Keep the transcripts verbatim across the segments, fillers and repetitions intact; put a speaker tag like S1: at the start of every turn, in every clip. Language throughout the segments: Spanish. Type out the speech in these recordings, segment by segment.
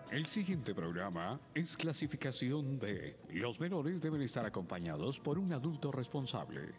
S1: El siguiente programa es clasificación de los menores deben estar acompañados por un adulto responsable.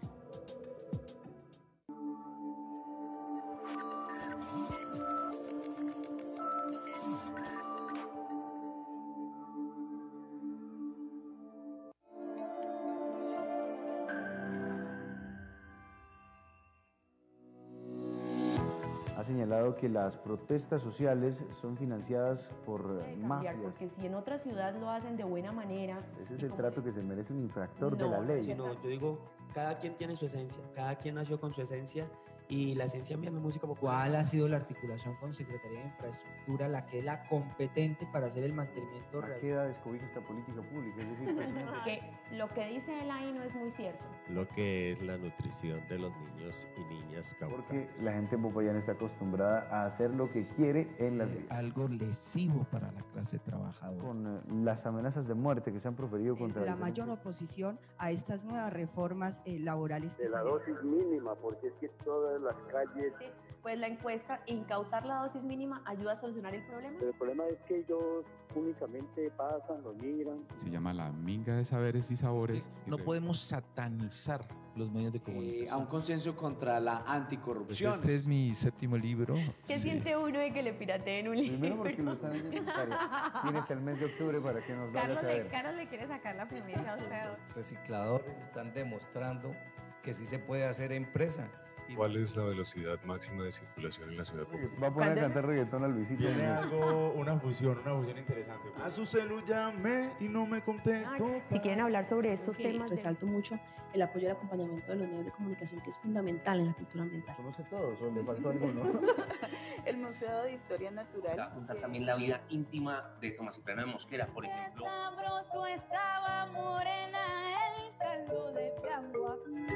S2: Ha señalado que las protestas sociales son financiadas por mafias.
S3: Porque si en otra ciudad lo hacen de buena manera...
S2: Ese es el trato que se merece un infractor no, de la ley.
S4: No, yo digo, cada quien tiene su esencia, cada quien nació con su esencia y la esencia mía es música popular.
S5: ¿Cuál ha sido la articulación con Secretaría de Infraestructura, la que es la competente para hacer el mantenimiento real?
S2: ¿A qué edad descubrir esta política pública? Es decir,
S3: que lo que dice él ahí no es muy cierto.
S6: Lo que es la nutrición de los niños y niñas caucanos.
S2: Porque la gente en Popayán está acostumbrada a hacer lo que quiere en las...
S7: Eh, algo lesivo para la clase trabajadora.
S2: Con eh, las amenazas de muerte que se han proferido contra...
S8: La mayor oposición a estas nuevas reformas eh, laborales.
S9: De la dosis mínima, porque es que todas las calles...
S3: Sí, pues la encuesta, incautar la dosis mínima ayuda a solucionar el problema.
S9: Pero el problema es que ellos únicamente pasan, lo migran.
S10: Se llama la minga de saberes y sabores.
S7: Es que no podemos satanizar los medios de comunicación.
S11: Eh, a un consenso contra la anticorrupción.
S10: Pues este es mi séptimo libro.
S3: ¿Qué sí. siente uno de que le pirateen un libro?
S2: Primero porque no están en necesario. Tienes el mes de octubre para que nos vayas a ver.
S3: Carlos le quiere sacar la primicia a usted.
S12: Los recicladores están demostrando que sí se puede hacer empresa.
S13: ¿Cuál es la velocidad máxima de circulación en la ciudad?
S2: Va a poner a cantar reggaetón al Luisito.
S14: Tiene algo, una fusión, una fusión interesante. A su celu llamé y no me contestó.
S3: Ay, si quieren hablar sobre estos
S15: que
S3: temas.
S15: Resalto de... mucho el apoyo y el acompañamiento de los medios de comunicación, que es fundamental en la cultura ambiental.
S2: Conoce todos, o le faltó alguno.
S16: El Museo de Historia Natural.
S17: Apuntar también la vida íntima de Tomás Cipriano de Mosquera, por ejemplo.
S18: Qué sabroso estaba morena el caldo de Piangua.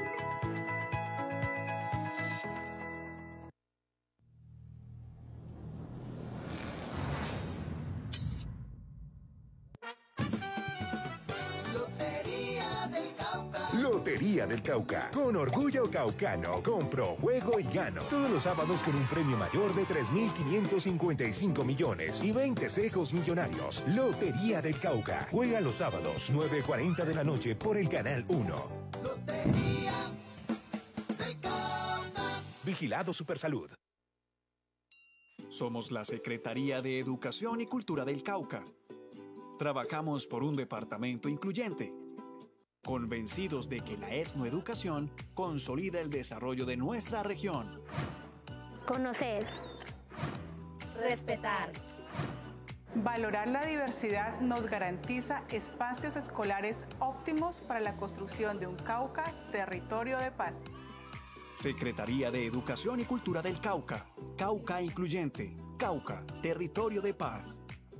S19: Lotería del Cauca. Con orgullo caucano, compro, juego y gano. Todos los sábados con un premio mayor de tres mil quinientos cincuenta y cinco millones y veinte cejos millonarios. Lotería del Cauca. Juega los sábados, nueve y cuarenta de la noche por el Canal uno.
S20: Lotería del Cauca.
S19: Vigilado Supersalud.
S21: Somos la Secretaría de Educación y Cultura del Cauca. Trabajamos por un departamento incluyente, convencidos de que la etnoeducación consolida el desarrollo de nuestra región.
S22: Conocer.
S23: Respetar.
S24: Valorar la diversidad nos garantiza espacios escolares óptimos para la construcción de un Cauca territorio de paz.
S21: Secretaría de Educación y Cultura del Cauca. Cauca Incluyente. Cauca, territorio de paz.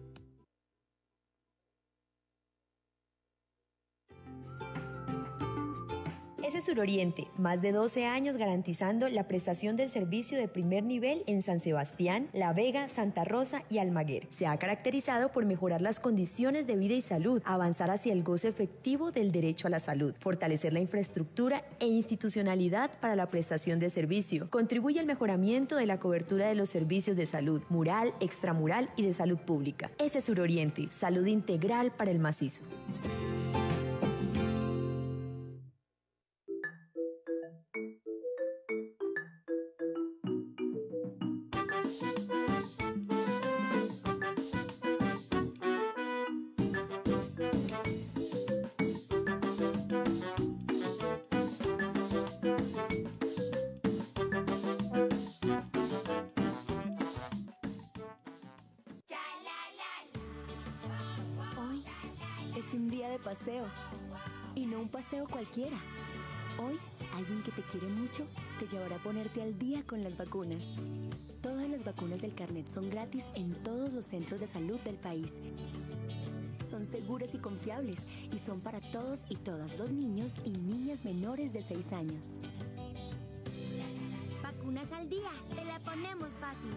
S25: Ese es Suroriente, más de doce años garantizando la prestación del servicio de primer nivel en San Sebastián, La Vega, Santa Rosa y Almaguer. Se ha caracterizado por mejorar las condiciones de vida y salud, avanzar hacia el goce efectivo del derecho a la salud, fortalecer la infraestructura e institucionalidad para la prestación de servicio. Contribuye al mejoramiento de la cobertura de los servicios de salud, mural, extramural y de salud pública. Ese es Suroriente, salud integral para el macizo.
S26: Paseo, y no un paseo cualquiera. Hoy, alguien que te quiere mucho te llevará a ponerte al día con las vacunas. Todas las vacunas del Carnet son gratis en todos los centros de salud del país. Son seguras y confiables y son para todos y todas los niños y niñas menores de seis años.
S27: Vacunas al día, te la ponemos fácil.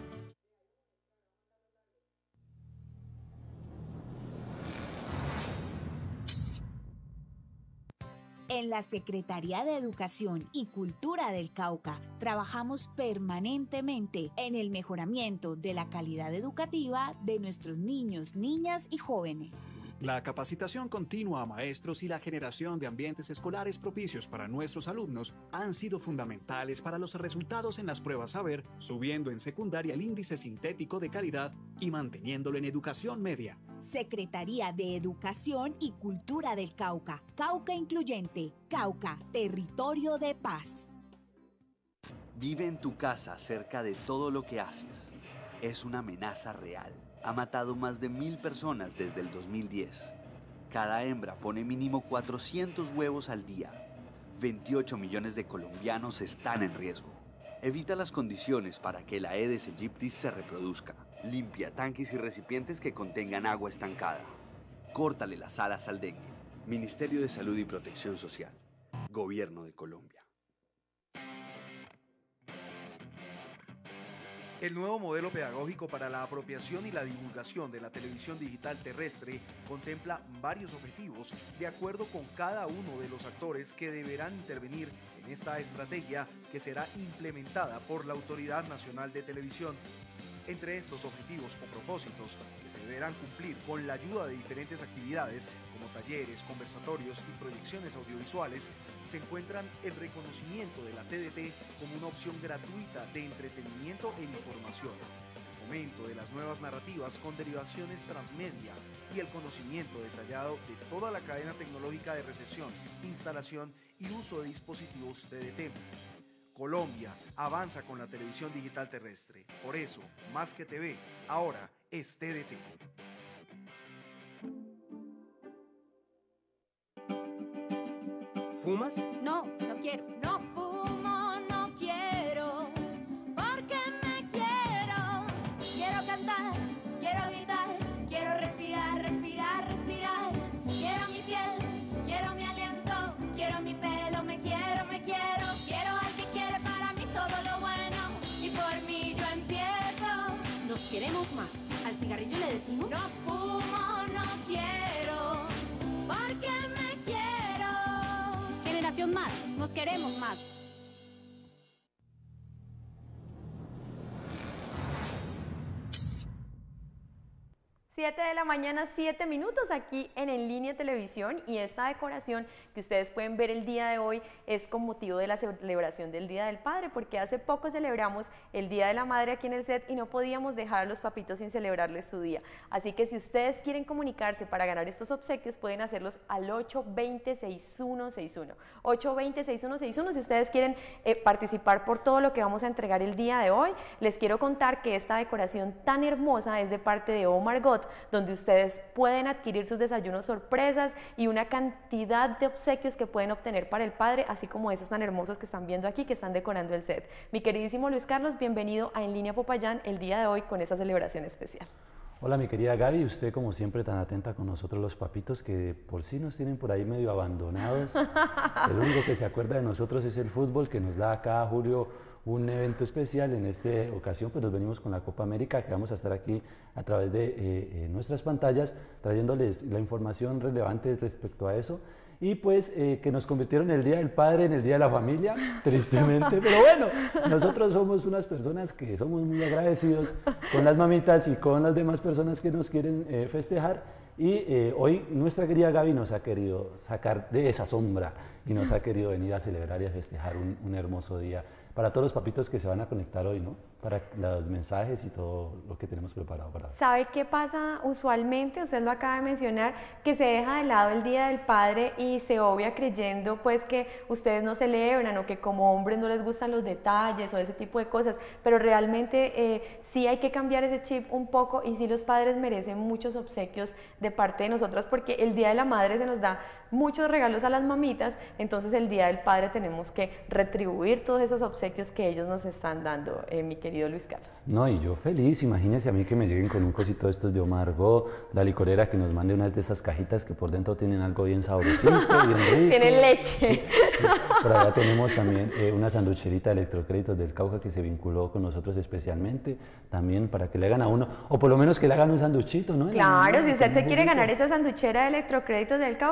S1: En la Secretaría de Educación y Cultura del Cauca trabajamos permanentemente en el mejoramiento de la calidad educativa de nuestros niños, niñas y jóvenes.
S21: La capacitación continua a maestros y la generación de ambientes escolares propicios para nuestros alumnos han sido fundamentales para los resultados en las pruebas Saber, subiendo en secundaria el índice sintético de calidad y manteniéndolo en educación media.
S1: Secretaría de Educación y Cultura del Cauca. Cauca Incluyente. Cauca, territorio de paz.
S4: Vive en tu casa cerca de todo lo que haces. Es una amenaza real. Ha matado más de mil personas desde el dos mil diez. Cada hembra pone mínimo cuatrocientos huevos al día. veintiocho millones de colombianos están en riesgo. Evita las condiciones para que la Aedes aegypti se reproduzca. Limpia tanques y recipientes que contengan agua estancada. Córtale las alas al dengue. Ministerio de Salud y Protección Social. Gobierno de Colombia.
S5: El nuevo modelo pedagógico para la apropiación y la divulgación de la televisión digital terrestre contempla varios objetivos de acuerdo con cada uno de los actores que deberán intervenir en esta estrategia que será implementada por la Autoridad Nacional de Televisión. Entre estos objetivos o propósitos que se deberán cumplir con la ayuda de diferentes actividades como talleres, conversatorios y proyecciones audiovisuales, se encuentran el reconocimiento de la T D T como una opción gratuita de entretenimiento e información, el fomento de las nuevas narrativas con derivaciones transmedia y el conocimiento detallado de toda la cadena tecnológica de recepción, instalación y uso de dispositivos T D T. Colombia avanza con la televisión digital terrestre. Por eso, más que T V, ahora es T D T.
S6: ¿Fumas?
S18: No, no quiero. No fumo, no quiero, porque me quiero. Quiero cantar, quiero gritar, quiero respirar, respirar, respirar. Quiero mi piel, quiero mi aliento, quiero mi pelo, me quiero, me quiero. Quiero al que quiere para mí todo lo bueno y por mí yo empiezo.
S6: Nos queremos más. ¿Al cigarrillo le decimos?
S18: No fumo, no quiero, porque me quiero.
S6: Generación Más, nos queremos más.
S3: siete de la mañana, siete minutos aquí en En Línea Televisión, y esta decoración que ustedes pueden ver el día de hoy es con motivo de la celebración del Día del Padre, porque hace poco celebramos el Día de la Madre aquí en el set y no podíamos dejar a los papitos sin celebrarles su día. Así que si ustedes quieren comunicarse para ganar estos obsequios, pueden hacerlos al ocho veinte, sesenta y uno sesenta y uno. ocho veinte, sesenta y uno sesenta y uno si ustedes quieren eh, participar por todo lo que vamos a entregar el día de hoy. Les quiero contar que esta decoración tan hermosa es de parte de Oh Margot, donde ustedes pueden adquirir sus desayunos sorpresas y una cantidad de obsequios que pueden obtener para el padre, así como esos tan hermosos que están viendo aquí, que están decorando el set. Mi queridísimo Luis Carlos, bienvenido a En Línea Popayán el día de hoy con esta celebración especial.
S8: Hola mi querida Gaby, usted como siempre tan atenta con nosotros los papitos que por sí nos tienen por ahí medio abandonados. El único que se acuerda de nosotros es el fútbol, que nos da cada julio un evento especial. En esta ocasión pues nos venimos con la Copa América, que vamos a estar aquí a través de eh, eh, nuestras pantallas trayéndoles la información relevante respecto a eso. Y pues eh, que nos convirtieron el Día del Padre en el Día de la Familia, tristemente, pero bueno, nosotros somos unas personas que somos muy agradecidos con las mamitas y con las demás personas que nos quieren eh, festejar, y eh, hoy nuestra querida Gaby nos ha querido sacar de esa sombra y nos ha querido venir a celebrar y a festejar un, un hermoso día para todos los papitos que se van a conectar hoy, ¿no? Para los mensajes y todo lo que tenemos preparado para hoy.
S3: ¿Sabe qué pasa usualmente? Usted lo acaba de mencionar, que se deja de lado el Día del Padre y se obvia creyendo pues que ustedes no celebran o que como hombres no les gustan los detalles o ese tipo de cosas, pero realmente eh, sí hay que cambiar ese chip un poco, y sí los padres merecen muchos obsequios de parte de nosotras, porque el Día de la Madre se nos da muchos regalos a las mamitas, entonces el Día del Padre tenemos que retribuir todos esos obsequios que ellos nos están dando, eh, mi querido Luis Carlos.
S8: No, y yo feliz, imagínense a mí que me lleguen con un cosito de estos de Oh Margot, la licorera que nos mande unas de esas cajitas que por dentro tienen algo bien sabrosito, bien rico.
S3: Tienen leche.
S8: Por allá tenemos también eh, una sanducherita de Electrocréditos del Cauca que se vinculó con nosotros especialmente, también para que le hagan a uno, o por lo menos que le hagan un sanduchito, ¿no?
S3: Claro, si usted se quiere ganar esa sanduchera de Electrocréditos del Cauca, solo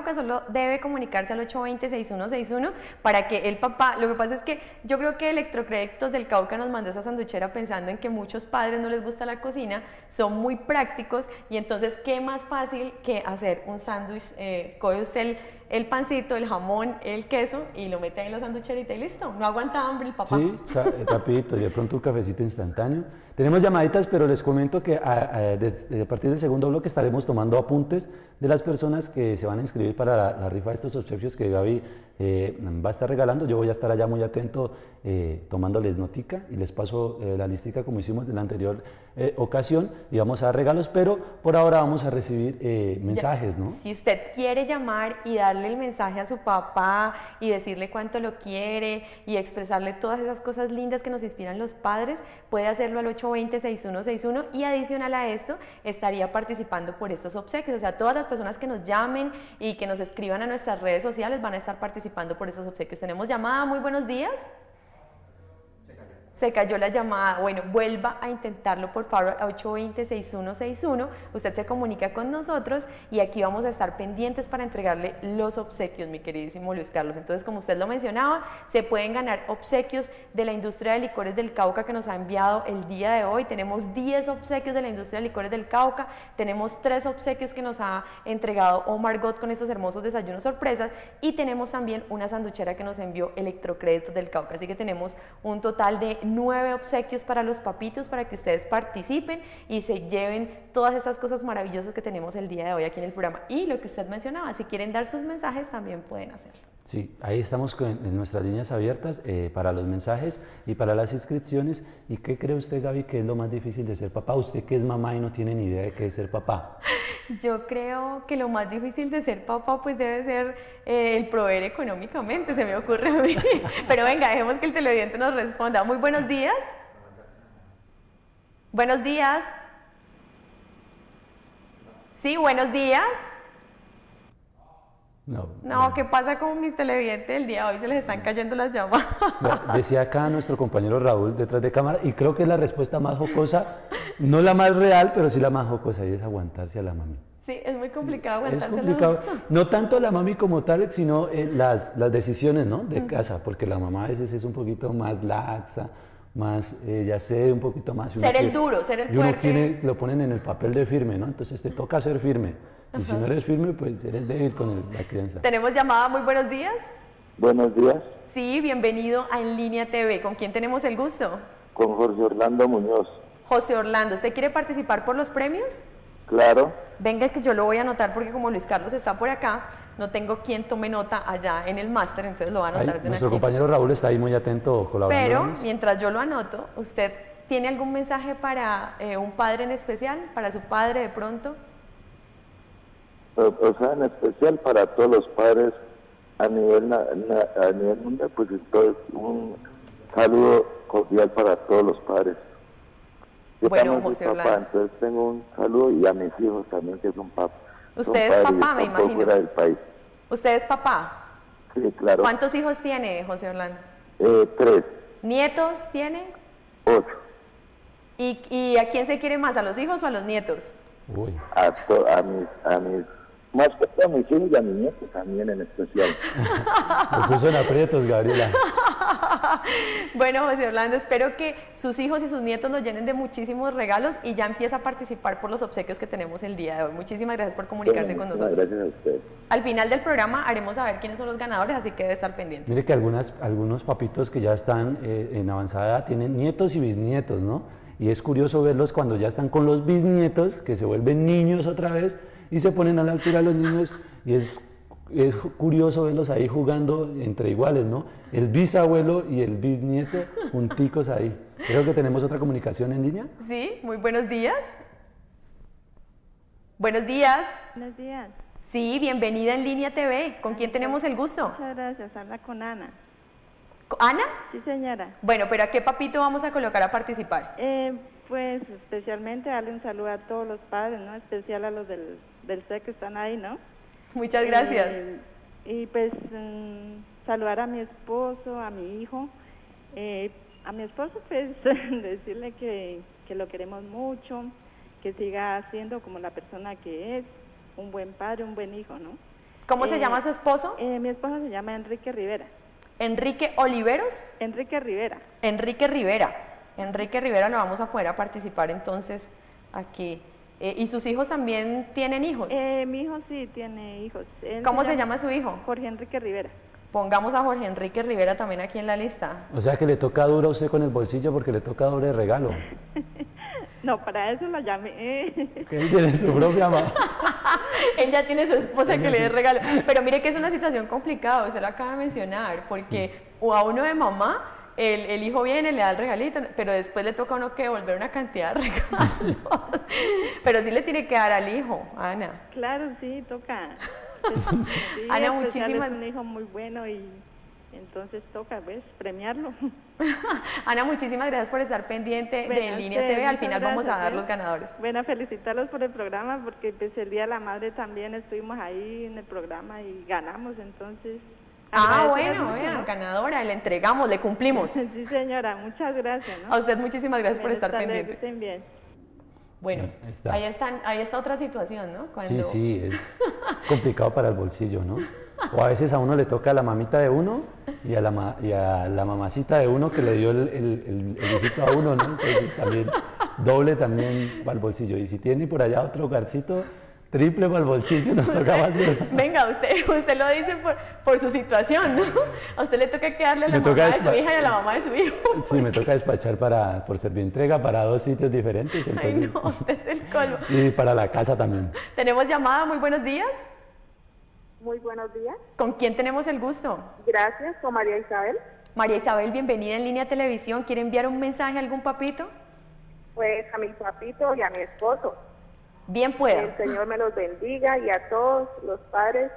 S3: debe comunicarse al ocho dos cero, seis uno seis uno para que el papá, lo que pasa es que yo creo que Electrocréditos del Cauca nos mandó esa sanduchera pensando en que muchos padres no les gusta la cocina, son muy prácticos y entonces qué más fácil que hacer un sándwich, eh, coge usted el, el pancito, el jamón, el queso y lo mete ahí en la sanducherita y listo, no aguanta hambre el papá.
S8: Sí, rapidito, y de pronto un cafecito instantáneo. Tenemos llamaditas, pero les comento que a, a, desde, a partir del segundo bloque estaremos tomando apuntes de las personas que se van a inscribir para la, la rifa de estos obsequios que Gaby eh, va a estar regalando. Yo voy a estar allá muy atento eh, tomándoles notica y les paso eh, la listica como hicimos en la anterior eh, ocasión y vamos a dar regalos, pero por ahora vamos a recibir eh, mensajes, ¿no?
S3: Si usted quiere llamar y darle el mensaje a su papá y decirle cuánto lo quiere y expresarle todas esas cosas lindas que nos inspiran los padres, puede hacerlo al ocho dos cero, seis uno seis uno y adicional a esto estaría participando por estos obsequios, o sea, todas las personas que nos llamen y que nos escriban a nuestras redes sociales van a estar participando por estos obsequios. Tenemos llamada, muy buenos días. Se cayó la llamada, bueno, vuelva a intentarlo por favor a ocho dos cero, seis uno seis uno, usted se comunica con nosotros y aquí vamos a estar pendientes para entregarle los obsequios, mi queridísimo Luis Carlos. Entonces, como usted lo mencionaba, se pueden ganar obsequios de la industria de licores del Cauca que nos ha enviado el día de hoy. Tenemos diez obsequios de la industria de licores del Cauca, tenemos tres obsequios que nos ha entregado Omar Gott con estos hermosos desayunos sorpresas y tenemos también una sanduchera que nos envió Electrocréditos del Cauca, así que tenemos un total de nueve obsequios para los papitos para que ustedes participen y se lleven todas estas cosas maravillosas que tenemos el día de hoy aquí en el programa. Y lo que usted mencionaba, si quieren dar sus mensajes también pueden hacerlo.
S8: Sí, ahí estamos con, en nuestras líneas abiertas eh, para los mensajes y para las inscripciones. ¿Y qué cree usted, Gaby, que es lo más difícil de ser papá? Usted que es mamá y no tiene ni idea de qué es ser papá.
S3: Yo creo que lo más difícil de ser papá pues debe ser eh, el proveer económicamente, se me ocurre a mí. Pero venga, dejemos que el televidente nos responda. Muy buenos días. Buenos días. Sí, buenos días.
S8: No,
S3: no, ¿qué pasa con mis televidentes el día de hoy? Se les están cayendo las llamadas.
S8: Decía acá nuestro compañero Raúl detrás de cámara, y creo que es la respuesta más jocosa, no la más real, pero sí la más jocosa, y es aguantarse a la mami.
S3: Sí, es muy complicado aguantarse
S8: es complicado.
S3: a la mami.
S8: No tanto la mami como tal, sino eh, las, las decisiones, ¿no?, de uh-huh. casa, porque la mamá a veces es un poquito más laxa, más, eh, ya sé, un poquito más.
S3: Ser el quiere, duro, ser el
S8: y uno
S3: fuerte.
S8: Quiere, lo ponen en el papel de firme, ¿no? Entonces te toca ser firme. Y si no eres firme, pues eres débil con el, la crianza.
S3: Tenemos llamada, muy buenos días.
S7: Buenos días.
S3: Sí, bienvenido a En Línea T V. ¿Con quién tenemos el gusto?
S7: Con José Orlando Muñoz.
S3: José Orlando, ¿usted quiere participar por los premios?
S7: Claro.
S3: Venga, que yo lo voy a anotar porque como Luis Carlos está por acá, no tengo quien tome nota allá en el máster, entonces lo va a anotar
S8: ahí,
S3: de
S8: Nuestro
S3: aquí.
S8: compañero Raúl está ahí muy atento colaborando.
S3: Pero, mientras yo lo anoto, ¿usted tiene algún mensaje para eh, un padre en especial? ¿Para su padre de pronto?
S7: O sea, en especial para todos los padres a nivel, na, na, a nivel mundial, pues entonces un saludo cordial para todos los padres. Yo
S3: bueno,
S7: José soy papá, entonces tengo un saludo y a mis hijos también que son papás.
S3: ¿Usted es papá, me imagino?
S7: Fuera del país.
S3: ¿Usted es papá?
S7: Sí, claro.
S3: ¿Cuántos hijos tiene, José Orlando?
S7: Eh, tres.
S3: ¿Nietos tiene?
S7: Ocho.
S3: ¿Y, ¿Y a quién se quiere más, a los hijos o a los nietos?
S8: Uy.
S7: A, to, a mis... A mis más que a mis hijos y a mis nietos también en especial.
S8: Me puso en aprietos, Gabriela.
S3: Bueno, José Orlando, espero que sus hijos y sus nietos lo llenen de muchísimos regalos y ya empieza a participar por los obsequios que tenemos el día de hoy. Muchísimas gracias por comunicarse
S7: bueno,
S3: con nosotros.
S7: Gracias a usted.
S3: Al final del programa haremos saber quiénes son los ganadores, así que debe estar pendiente.
S8: Mire que algunas, algunos papitos que ya están eh, en avanzada edad tienen nietos y bisnietos, ¿no? Y es curioso verlos cuando ya están con los bisnietos, que se vuelven niños otra vez, y se ponen a la altura de los niños y es, es curioso verlos ahí jugando entre iguales, ¿no? El bisabuelo y el bisnieto junticos ahí. Creo que tenemos otra comunicación en línea.
S3: Sí, muy buenos días. Buenos días.
S9: Buenos días.
S3: Sí, bienvenida en Línea T V. ¿Con quién tenemos el gusto?
S9: Muchas gracias, habla con Ana.
S3: ¿Ana?
S9: Sí, señora.
S3: Bueno, pero ¿a qué papito vamos a colocar a participar?
S9: Eh, pues especialmente darle un saludo a todos los padres, ¿no? Especial a los del, del C E C que están ahí, ¿no?
S3: Muchas gracias.
S9: Eh, y pues um, saludar a mi esposo, a mi hijo. Eh, a mi esposo pues decirle que, que lo queremos mucho, que siga siendo como la persona que es, un buen padre, un buen hijo, ¿no?
S3: ¿Cómo se
S9: Eh,
S3: llama su esposo?
S9: Eh, mi esposo se llama Enrique Rivera.
S3: ¿Enrique Oliveros?
S9: Enrique Rivera.
S3: Enrique Rivera. Enrique Rivera lo vamos a poder a participar entonces aquí. Eh, ¿Y sus hijos también tienen hijos?
S9: Eh, mi hijo sí tiene hijos. Él
S3: ¿Cómo se llama su hijo?
S9: Jorge Enrique Rivera.
S3: Pongamos a Jorge Enrique Rivera también aquí en la lista.
S8: O sea que le toca duro a usted con el bolsillo porque le toca doble regalo.
S9: No, para eso lo llamé.
S8: Que él tiene su propia mamá.
S3: Él ya tiene su esposa que le dé regalo. Pero mire que es una situación complicada, usted lo acaba de mencionar, porque o a uno de mamá, el, el hijo viene, le da el regalito, pero después le toca a uno que devolver una cantidad de regalos. Pero sí le tiene que dar al hijo, Ana.
S9: Claro, sí, toca. Sí,
S3: Ana,
S9: especial,
S3: muchísimas...
S9: es un hijo muy bueno y entonces toca, ¿ves? Premiarlo.
S3: Ana, muchísimas gracias por estar pendiente
S9: Bueno,
S3: de En Línea
S9: ustedes,
S3: T V. Al
S9: muchas
S3: final vamos a
S9: gracias,
S3: dar
S9: ¿eh?
S3: los ganadores.
S9: Bueno, felicitarlos por el programa porque pues, el Día de la Madre también estuvimos ahí en el programa y ganamos, entonces...
S3: Ah,
S9: agradecerles
S3: bueno,
S9: mucho,
S3: bueno,
S9: ¿no?
S3: ganadora, le entregamos, le cumplimos.
S9: Sí, señora, muchas gracias, ¿no?
S3: A usted muchísimas gracias por
S9: Bueno,
S3: estar
S9: hasta luego,
S3: pendiente.
S9: que estén bien.
S3: Bueno,
S8: Ahí está.
S3: ahí, están, ahí está otra situación, ¿no?
S8: Sí,
S3: Cuando...
S8: sí, es complicado para el bolsillo, ¿no? O a veces a uno le toca a la mamita de uno y a la, ma- y a la mamacita de uno que le dio el, el, el, el hijito a uno, ¿no? Entonces también doble también para el bolsillo. Y si tiene por allá otro hogarcito, triple para el bolsillo, nos toca más bien.
S3: Venga, usted, usted lo dice por, por su situación, ¿no? A usted le toca quedarle a la
S8: Me toca
S3: mamá de su
S8: despa-
S3: hija y a la mamá de su hijo.
S8: Sí, me toca despachar para, por servientrega para dos sitios diferentes.
S3: Ay,
S8: Entonces,
S3: no, usted es el colmo.
S8: y para la casa también.
S3: Tenemos llamada, muy buenos días.
S10: Muy buenos días.
S3: ¿Con quién tenemos el gusto?
S10: Gracias, con María Isabel.
S3: María Isabel, bienvenida en Línea Televisión. ¿Quiere enviar un mensaje a algún papito?
S10: Pues a mi papito y a mi esposo.
S3: Bien
S10: Que
S3: pueda.
S10: el Señor me los bendiga y a todos los padres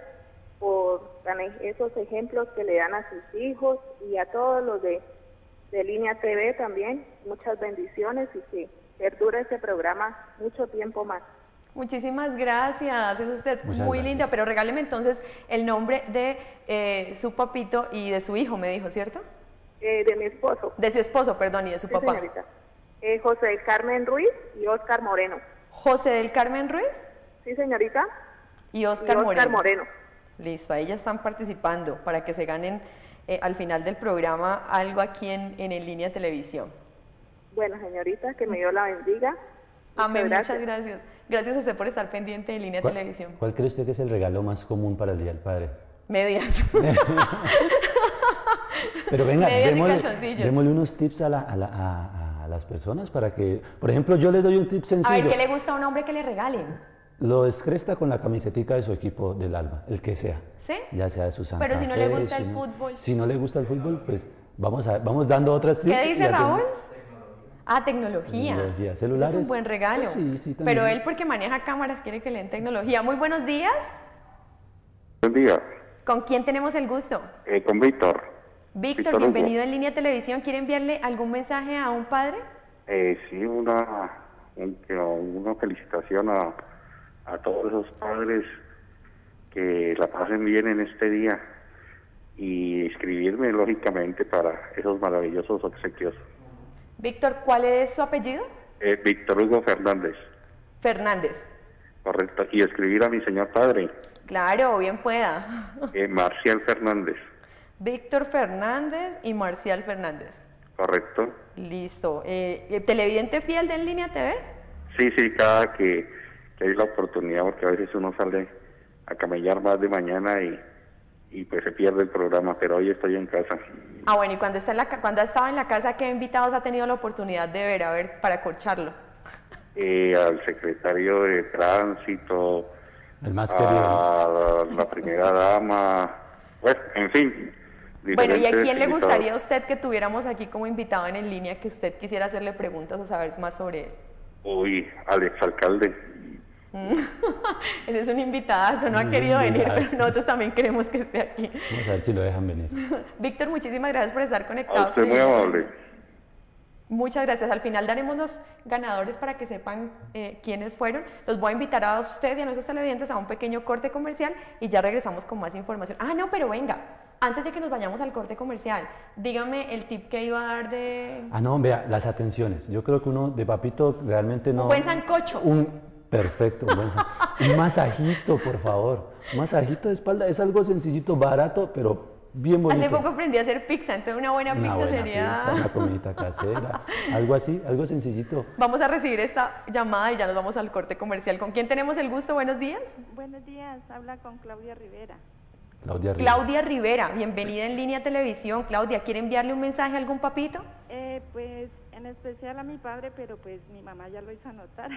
S10: por tan- esos ejemplos que le dan a sus hijos y a todos los de, de Línea T V también. Muchas bendiciones y que perdure este programa mucho tiempo más.
S3: Muchísimas gracias, es usted
S10: Muchas
S3: muy
S10: gracias.
S3: linda, pero regáleme entonces el nombre de eh, su papito y de su hijo, me dijo, ¿cierto?
S10: Eh, de mi esposo.
S3: De su esposo, perdón, y de su
S10: Sí,
S3: papá.
S10: señorita. Eh, José del Carmen Ruiz y Oscar Moreno.
S3: José del Carmen Ruiz
S10: Sí, señorita.
S3: y Oscar,
S10: Y Oscar
S3: Moreno.
S10: Moreno.
S3: Listo, ahí ya están participando para que se ganen eh, al final del programa algo aquí en, en, en Línea Televisión.
S10: Bueno, señorita, que me Dios la bendiga.
S3: Amén,
S10: Muchas
S3: muchas gracias. Gracias a usted por estar pendiente de Línea
S8: ¿Cuál,
S3: Televisión.
S8: ¿Cuál cree usted que es el regalo más común para el Día del Padre?
S3: Medias.
S8: Pero venga,
S3: Medias y
S8: démosle,
S3: calzoncillos.
S8: démosle unos tips a, la- a la- a- a las personas para que, por ejemplo, yo les doy un tip
S3: A
S8: sencillo.
S3: ver, ¿qué le gusta a un hombre que le regalen?
S8: Lo descresta con la camisetica de su equipo del alma, el que sea.
S3: ¿Sí?
S8: Ya sea de su Santa
S3: Pero si no le
S8: Fe,
S3: gusta
S8: si
S3: el
S8: no-
S3: fútbol.
S8: Si no le gusta el fútbol, pues vamos, a, vamos dando otras tips.
S3: ¿Qué
S8: y
S3: dice
S8: hacemos-
S3: Raúl? Ah, tecnología.
S8: Tecnología,
S3: Ese
S8: celulares.
S3: es un buen regalo.
S8: Pues sí, sí, también.
S3: Pero él, porque maneja cámaras, quiere que le den tecnología. Muy buenos días.
S11: Buen día,
S3: ¿Con quién tenemos el gusto?
S11: eh, con Víctor.
S3: Víctor,
S11: Víctor Hugo.
S3: bienvenido en Línea Televisión. ¿Quiere enviarle algún mensaje a un padre?
S11: Eh, sí, una, un- que- una felicitación a, a todos esos padres que la pasen bien en este día y escribirme, lógicamente, para esos maravillosos obsequios.
S3: Víctor, ¿cuál es su apellido?
S11: Eh, Víctor Hugo Fernández,
S3: Fernández.
S11: correcto. Y escribir a mi señor padre,
S3: Claro, bien pueda.
S11: eh, Marcial Fernández,
S3: Víctor Fernández y Marcial Fernández.
S11: correcto.
S3: Listo. Eh, eh, ¿Televidente fiel de En Línea T V?
S11: Sí, sí, cada que, que hay la oportunidad, porque a veces uno sale a camellar más de mañana y, y pues se pierde el programa, pero hoy estoy en casa.
S3: Ah, bueno, y cuando, está en la, ca- cuando ha estado en la casa, ¿qué invitados ha tenido la oportunidad de ver? A ver, para corcharlo.
S11: Eh, al secretario de Tránsito,
S8: El más
S11: a la primera dama, pues, en fin.
S3: Bueno, ¿y a
S11: diferentes
S3: quién le
S11: invitados.
S3: gustaría a usted que tuviéramos aquí como invitado en En Línea, que usted quisiera hacerle preguntas o saber más sobre él?
S11: Uy, al exalcalde.
S3: Mm. Ese es un invitadazo, no ha
S8: Un
S3: querido venir,
S8: invitadazo.
S3: pero nosotros también queremos que esté aquí.
S8: Vamos a ver si lo dejan venir.
S3: Víctor, muchísimas gracias por estar
S11: A
S3: conectado.
S11: usted muy amable.
S3: Muchas gracias. Al final daremos los ganadores para que sepan eh, quiénes fueron. Los voy a invitar a usted y a nuestros televidentes a un pequeño corte comercial y ya regresamos con más información. Ah, no, pero venga, antes de que nos vayamos al corte comercial, dígame el tip que iba a dar de...
S8: Ah, no, vea, las atenciones. Yo creo que uno de papito realmente no...
S3: Un buen sancocho.
S8: Un, Perfecto, un, buen sa- un masajito, por favor. Un masajito de espalda es algo sencillito, barato, pero bien bonito.
S3: Hace poco aprendí a hacer pizza, entonces una buena
S8: Una
S3: pizza
S8: buena
S3: sería...
S8: pizza, una comidita casera, algo así, algo sencillito.
S3: Vamos a recibir esta llamada y ya nos vamos al corte comercial. ¿Con quién tenemos el gusto? Buenos días.
S9: Buenos días, habla con Claudia Rivera.
S8: Claudia Rivera.
S3: Claudia Rivera, bienvenida en Línea Televisión. Claudia, ¿quiere enviarle un mensaje a algún papito?
S9: Eh, pues en especial a mi padre, pero pues mi mamá ya lo hizo anotar.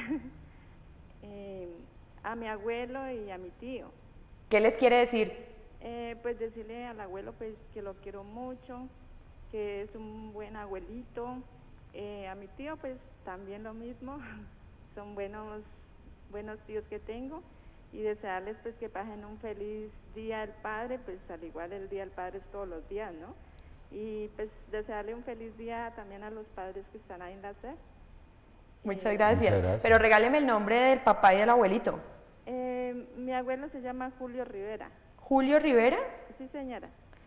S9: eh, a mi abuelo y a mi tío.
S3: ¿Qué les quiere decir?
S9: Eh, pues decirle al abuelo pues que lo quiero mucho, que es un buen abuelito. Eh, a mi tío pues también lo mismo, son buenos, buenos tíos que tengo. Y desearles pues que pasen un feliz Día del Padre, pues al igual el Día del Padre es todos los días, ¿no? Y pues desearle un feliz día también a los padres que están ahí en la S E R.
S3: Muchas gracias.
S8: Muchas gracias.
S3: Pero regáleme el nombre del papá y del abuelito.
S9: Eh, mi abuelo se llama Julio Rivera.
S3: Julio Rivera.
S9: Sí, señora.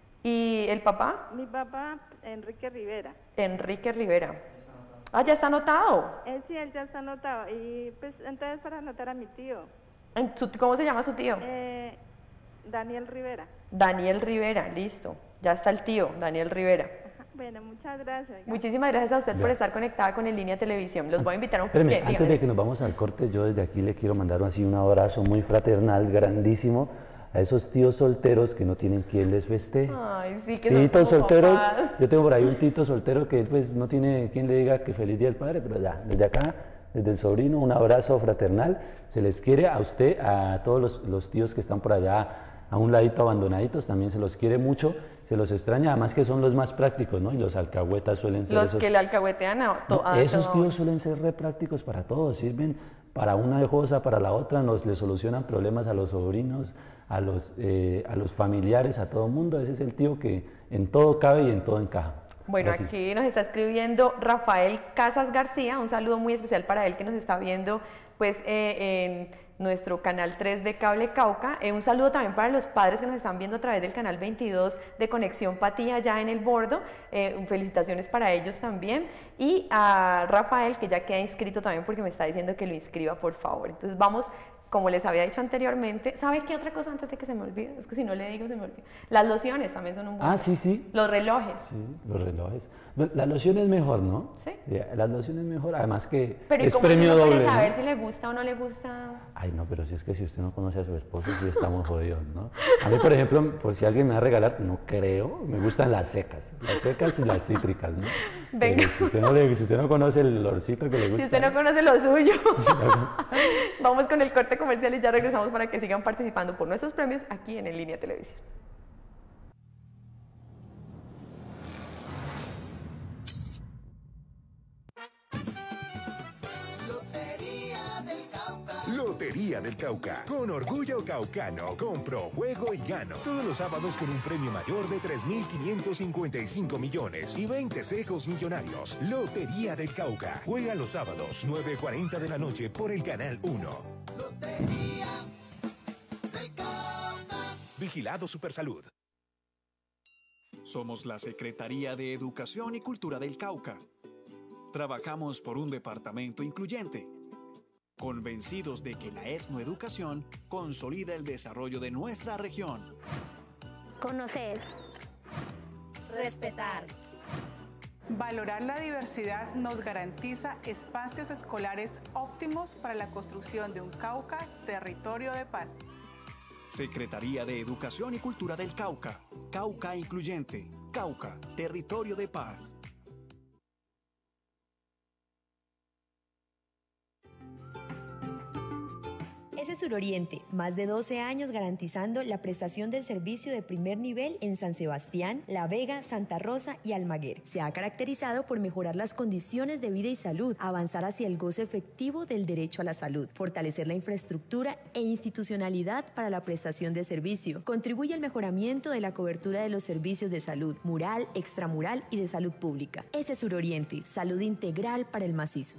S3: ¿Y el papá?
S9: Mi papá, Enrique Rivera.
S3: Enrique Rivera. Ah, ya está anotado.
S9: Eh, sí, él ya está anotado. Y pues entonces para anotar a mi tío.
S3: ¿Cómo se llama su tío?
S9: Eh, Daniel Rivera.
S3: Daniel Rivera, listo. Ya está el tío, Daniel Rivera.
S9: Ajá. Bueno, muchas gracias.
S3: Muchísimas gracias a usted
S8: Ya.
S3: por estar conectada con el Línea Televisión. Los voy a invitar a un...
S8: Espéreme,
S3: ¿Qué?
S8: antes
S3: Dígame.
S8: de que nos vamos al corte, yo desde aquí le quiero mandar así un abrazo muy fraternal, grandísimo, a esos tíos solteros que no tienen quien les festeje.
S3: Ay, sí, que son
S8: Titos
S3: como
S8: solteros,
S3: papás.
S8: yo tengo por ahí un tito soltero que pues no tiene quien le diga que feliz día del padre, pero ya, desde acá, desde el sobrino, un abrazo fraternal, se les quiere a usted, a todos los, los tíos que están por allá a un ladito abandonaditos, también se los quiere mucho, se los extraña, además que son los más prácticos, ¿no? Y los alcahuetas suelen ser
S3: Los
S8: esos...
S3: que le alcahuetean a, to-
S8: No,
S3: a
S8: esos
S3: todo.
S8: tíos suelen ser re prácticos para todos, sirven para una cosa, para la otra, nos le solucionan problemas a los sobrinos, a los, eh, a los familiares, a todo el mundo. Ese es el tío que en todo cabe y en todo encaja.
S3: Bueno,
S8: Ahora sí.
S3: aquí nos está escribiendo Rafael Casas García, un saludo muy especial para él que nos está viendo pues eh, en nuestro canal tres de Cable Cauca. Eh, un saludo también para los padres que nos están viendo a través del canal veintidós de Conexión Patía allá en El Bordo. Eh, felicitaciones para ellos también. Y a Rafael, que ya queda inscrito también porque me está diciendo que lo inscriba, por favor. Entonces vamos, como les había dicho anteriormente, ¿sabe qué otra cosa antes de que se me olvide? Es que si no le digo se me olvida. Las lociones también son un buen...
S8: Ah, sí, sí.
S3: Los relojes.
S8: Sí, los relojes. Bueno, la loción es mejor, ¿no?
S3: Sí.
S8: Ya, la loción es mejor, además que
S3: Pero ¿y
S8: es
S3: cómo
S8: premio
S3: uno puede
S8: doble, ¿no?
S3: saber si le gusta o no le gusta?
S8: Ay, no, pero si es que si usted no conoce a su esposo, sí estamos jodidos, ¿no? A mí, por ejemplo, por si alguien me va a regalar, no creo, me gustan las secas, las secas y las cítricas, ¿no?
S3: Venga.
S8: Pero si usted no, le- si usted no conoce el olorcito que le gusta...
S3: Si usted no conoce lo suyo. Vamos con el corte comercial y ya regresamos para que sigan participando por nuestros premios aquí en En Línea Televisión.
S20: Lotería del Cauca.
S19: Lotería del Cauca. Con orgullo caucano. Compro, juego y gano. Todos los sábados con un premio mayor de tres mil quinientos cincuenta y cinco millones y veinte cejos millonarios. Lotería del Cauca. Juega los sábados, nueve cuarenta de la noche por el Canal uno.
S20: Lotería del Cauca.
S19: Vigilado Supersalud.
S21: Somos la Secretaría de Educación y Cultura del Cauca. Trabajamos por un departamento incluyente, convencidos de que la etnoeducación consolida el desarrollo de nuestra región.
S22: Conocer.
S26: Respetar.
S24: Valorar la diversidad nos garantiza espacios escolares óptimos para la construcción de un Cauca territorio de paz.
S21: Secretaría de Educación y Cultura del Cauca. Cauca Incluyente. Cauca, territorio de paz.
S25: S Suroriente, más de doce años garantizando la prestación del servicio de primer nivel en San Sebastián, La Vega, Santa Rosa y Almaguer. Se ha caracterizado por mejorar las condiciones de vida y salud, avanzar hacia el goce efectivo del derecho a la salud, fortalecer la infraestructura e institucionalidad para la prestación de servicio, contribuye al mejoramiento de la cobertura de los servicios de salud, mural, extramural y de salud pública. S Suroriente, salud integral para el macizo.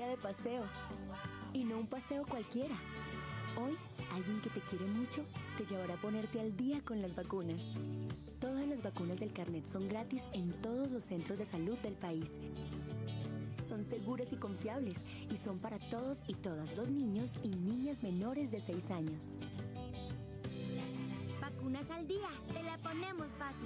S26: de paseo. Y no un paseo cualquiera. Hoy, alguien que te quiere mucho te llevará a ponerte al día con las vacunas. Todas las vacunas del carnet son gratis en todos los centros de salud del país. Son seguras y confiables y son para todos y todas los niños y niñas menores de seis años.
S27: Vacunas al día, te la ponemos fácil.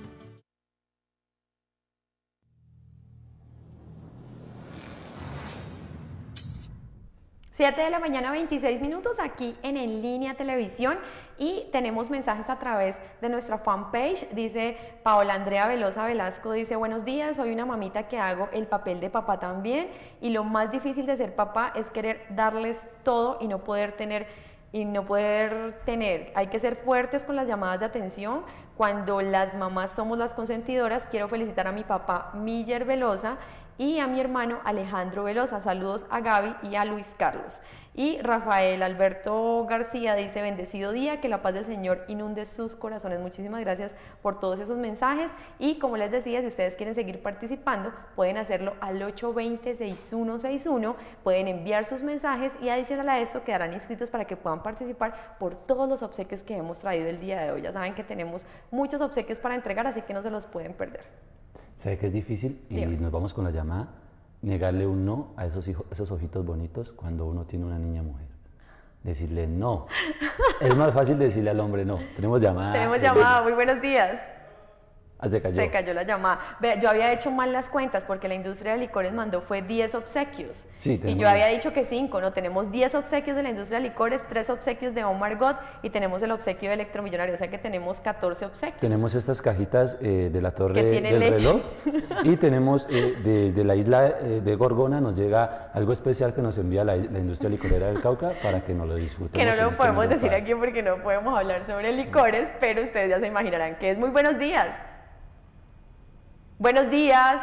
S3: siete de la mañana, veintiséis minutos, aquí en En Línea Televisión, y tenemos mensajes a través de nuestra fanpage. Dice Paola Andrea Velosa Velasco, dice: buenos días, soy una mamita que hago el papel de papá también, y lo más difícil de ser papá es querer darles todo y no poder tener y no poder tener. Hay que ser fuertes con las llamadas de atención. Cuando las mamás somos las consentidoras, quiero felicitar a mi papá Miller Velosa y a mi hermano Alejandro Velosa. Saludos a Gaby y a Luis Carlos. Y Rafael Alberto García dice: bendecido día, que la paz del Señor inunde sus corazones. Muchísimas gracias por todos esos mensajes, y como les decía, si ustedes quieren seguir participando, pueden hacerlo al ocho dos cero, seis uno seis uno, pueden enviar sus mensajes, y adicional a esto quedarán inscritos para que puedan participar por todos los obsequios que hemos traído el día de hoy. Ya saben que tenemos muchos obsequios para entregar, así que no se los pueden perder.
S8: ¿Sabe que es difícil? Y
S3: Bien.
S8: Nos vamos con la llamada. Negarle un no a esos, hijos, esos ojitos bonitos cuando uno tiene una niña mujer. Decirle no. Es más fácil decirle al hombre no. Tenemos llamada.
S3: Tenemos llamada, muy buenos días.
S8: Ah, se cayó.
S3: Se cayó la llamada. Vea, yo había hecho mal las cuentas porque la industria de licores mandó fue diez obsequios.
S8: Sí,
S3: y
S8: tenemos-
S3: yo había dicho que cinco, no, tenemos diez obsequios de la industria de licores, tres obsequios de Oh My God y tenemos el obsequio de Electromillonario, o sea que tenemos catorce obsequios.
S8: Tenemos estas cajitas eh, de la torre
S3: Que tiene
S8: del
S3: leche.
S8: reloj, y tenemos eh, de, de la isla eh, de Gorgona nos llega algo especial que nos envía la, la industria licorera del Cauca para que nos lo disfrutemos.
S3: Que no
S8: en
S3: lo
S8: este
S3: podemos
S8: nuevo
S3: decir
S8: parque.
S3: aquí porque no podemos hablar sobre licores, pero ustedes ya se imaginarán que es. Muy buenos días. Buenos días.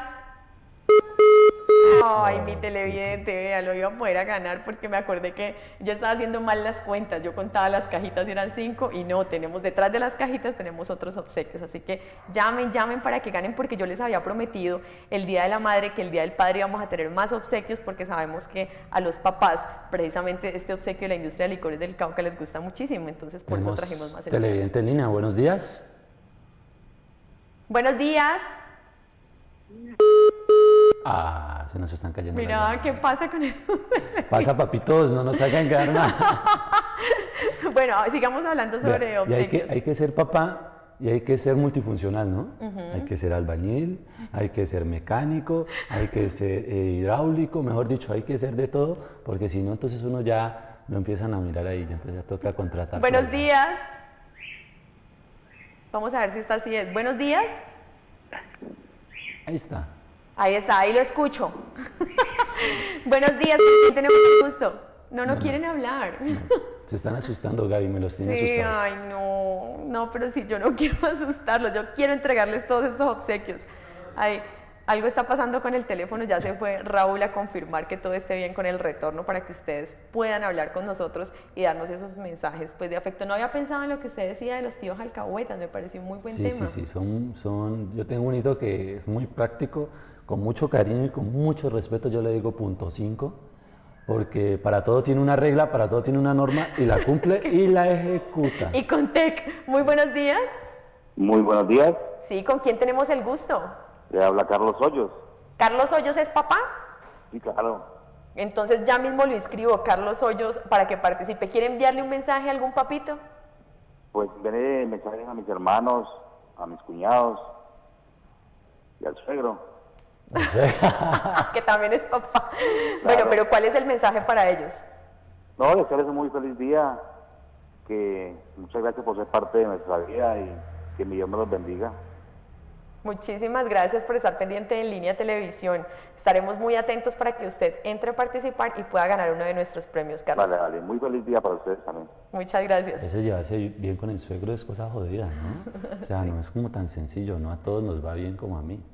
S3: Ay, mi televidente, vea, lo iba a poder a ganar porque me acordé que yo estaba haciendo mal las cuentas. Yo contaba las cajitas y eran cinco, y no, tenemos detrás de las cajitas tenemos otros obsequios. Así que llamen, llamen para que ganen, porque yo les había prometido el Día de la Madre que el Día del Padre íbamos a tener más obsequios, porque sabemos que a los papás precisamente este obsequio de la industria de licores del Cauca les gusta muchísimo. Entonces por
S8: Tenemos
S3: eso trajimos más el día.
S8: televidente en línea, buenos días.
S3: Buenos días.
S8: Ah, se nos están cayendo. las
S3: Mira,
S8: llamadas.
S3: ¿qué pasa con esto?
S8: Pasa, papitos, no nos hagan quedar mal.
S3: Bueno, sigamos hablando sobre
S8: Vea, y hay
S3: obsequios.
S8: que, hay que ser papá y hay que ser multifuncional, ¿no?
S3: Ujú.
S8: Hay que ser albañil, hay que ser mecánico, hay que ser eh, hidráulico, mejor dicho, hay que ser de todo, porque si no, entonces uno ya lo empiezan a mirar ahí, ya entonces ya toca contratar.
S3: Buenos
S8: por-
S3: días. Vamos a ver si esta sí es. Buenos días.
S8: Ahí está.
S3: Ahí está, ahí lo escucho. Buenos días, ¿con quién tenemos el gusto? No, no,
S8: No, no.
S3: quieren hablar.
S8: Se están asustando, Gaby, me los tiene
S3: Sí,
S8: asustados.
S3: ay, no, no, pero sí, yo no quiero asustarlos, yo quiero entregarles todos estos obsequios. Ay, algo está pasando con el teléfono, ya se fue Raúl a confirmar que todo esté bien con el retorno para que ustedes puedan hablar con nosotros y darnos esos mensajes pues, de afecto. No había pensado en lo que usted decía de los tíos alcahuetas, me pareció un muy buen
S8: Sí,
S3: tema.
S8: sí, sí, son, son, yo tengo un hito que es muy práctico, con mucho cariño y con mucho respeto, yo le digo punto cinco, porque para todo tiene una regla, para todo tiene una norma, y la cumple y la ejecuta.
S3: Y con Tec, muy buenos días.
S7: Muy buenos días,
S3: Sí, ¿con quién tenemos el gusto?
S7: le habla Carlos Hoyos.
S3: ¿Carlos Hoyos es papá?
S7: Sí, claro.
S3: Entonces ya mismo lo inscribo, Carlos Hoyos, para que participe. ¿Quiere enviarle un mensaje a algún papito?
S7: Pues veré mensajes a mis hermanos, a mis cuñados y al suegro.
S3: Que también es papá. Bueno, pero ¿cuál es el mensaje para ellos?
S7: No, desearles un muy feliz día, que muchas gracias por ser parte de nuestra vida y que mi Dios me los bendiga.
S3: Muchísimas gracias por estar pendiente en Línea Televisión. Estaremos muy atentos para que usted entre a participar y pueda ganar uno de nuestros premios, Carlos.
S7: Vale, vale, muy feliz día para ustedes también.
S3: Muchas gracias.
S8: Ese llevarse bien con el suegro es cosa jodida, ¿no? O sea, no es como tan sencillo, no a todos nos va bien como a mí.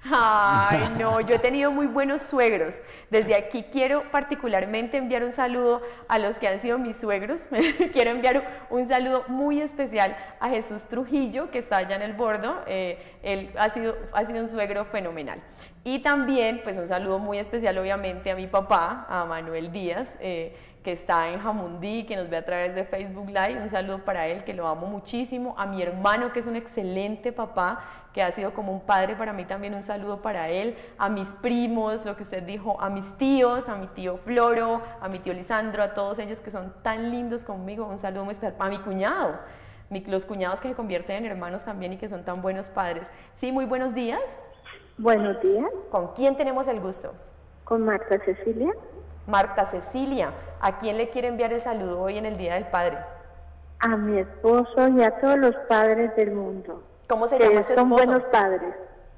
S3: Ay, no, yo he tenido muy buenos suegros. Desde aquí quiero particularmente enviar un saludo a los que han sido mis suegros. Quiero enviar un saludo muy especial a Jesús Trujillo, que está allá en el Bordo. Eh, él ha sido, ha sido un suegro fenomenal. Y también, pues un saludo muy especial obviamente a mi papá, a Manuel Díaz, eh, que está en Jamundí, que nos ve a través de Facebook Live. Un saludo para él, que lo amo muchísimo. A mi hermano, que es un excelente papá, que ha sido como un padre para mí también, un saludo para él. A mis primos, lo que usted dijo, a mis tíos, a mi tío Floro, a mi tío Lisandro, a todos ellos que son tan lindos conmigo, un saludo muy especial. A mi cuñado, mi, los cuñados que se convierten en hermanos también y que son tan buenos padres. Sí, muy buenos días.
S2: Buenos días.
S3: ¿Con quién tenemos el gusto?
S2: Con Marta Cecilia.
S3: Marta Cecilia, ¿a quién le quiere enviar el saludo hoy en el Día del Padre?
S2: A mi esposo y a todos los padres del mundo.
S3: ¿Cómo se llama su esposo?
S2: Son buenos padres.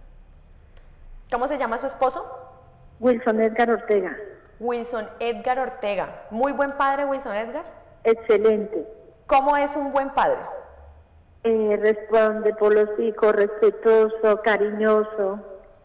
S3: ¿Cómo se llama su esposo?
S2: Wilson Edgar Ortega.
S3: Wilson Edgar Ortega. ¿Muy buen padre, Wilson Edgar?
S2: Excelente.
S3: ¿Cómo es un buen padre?
S2: Eh, responde por los hijos, respetuoso, cariñoso.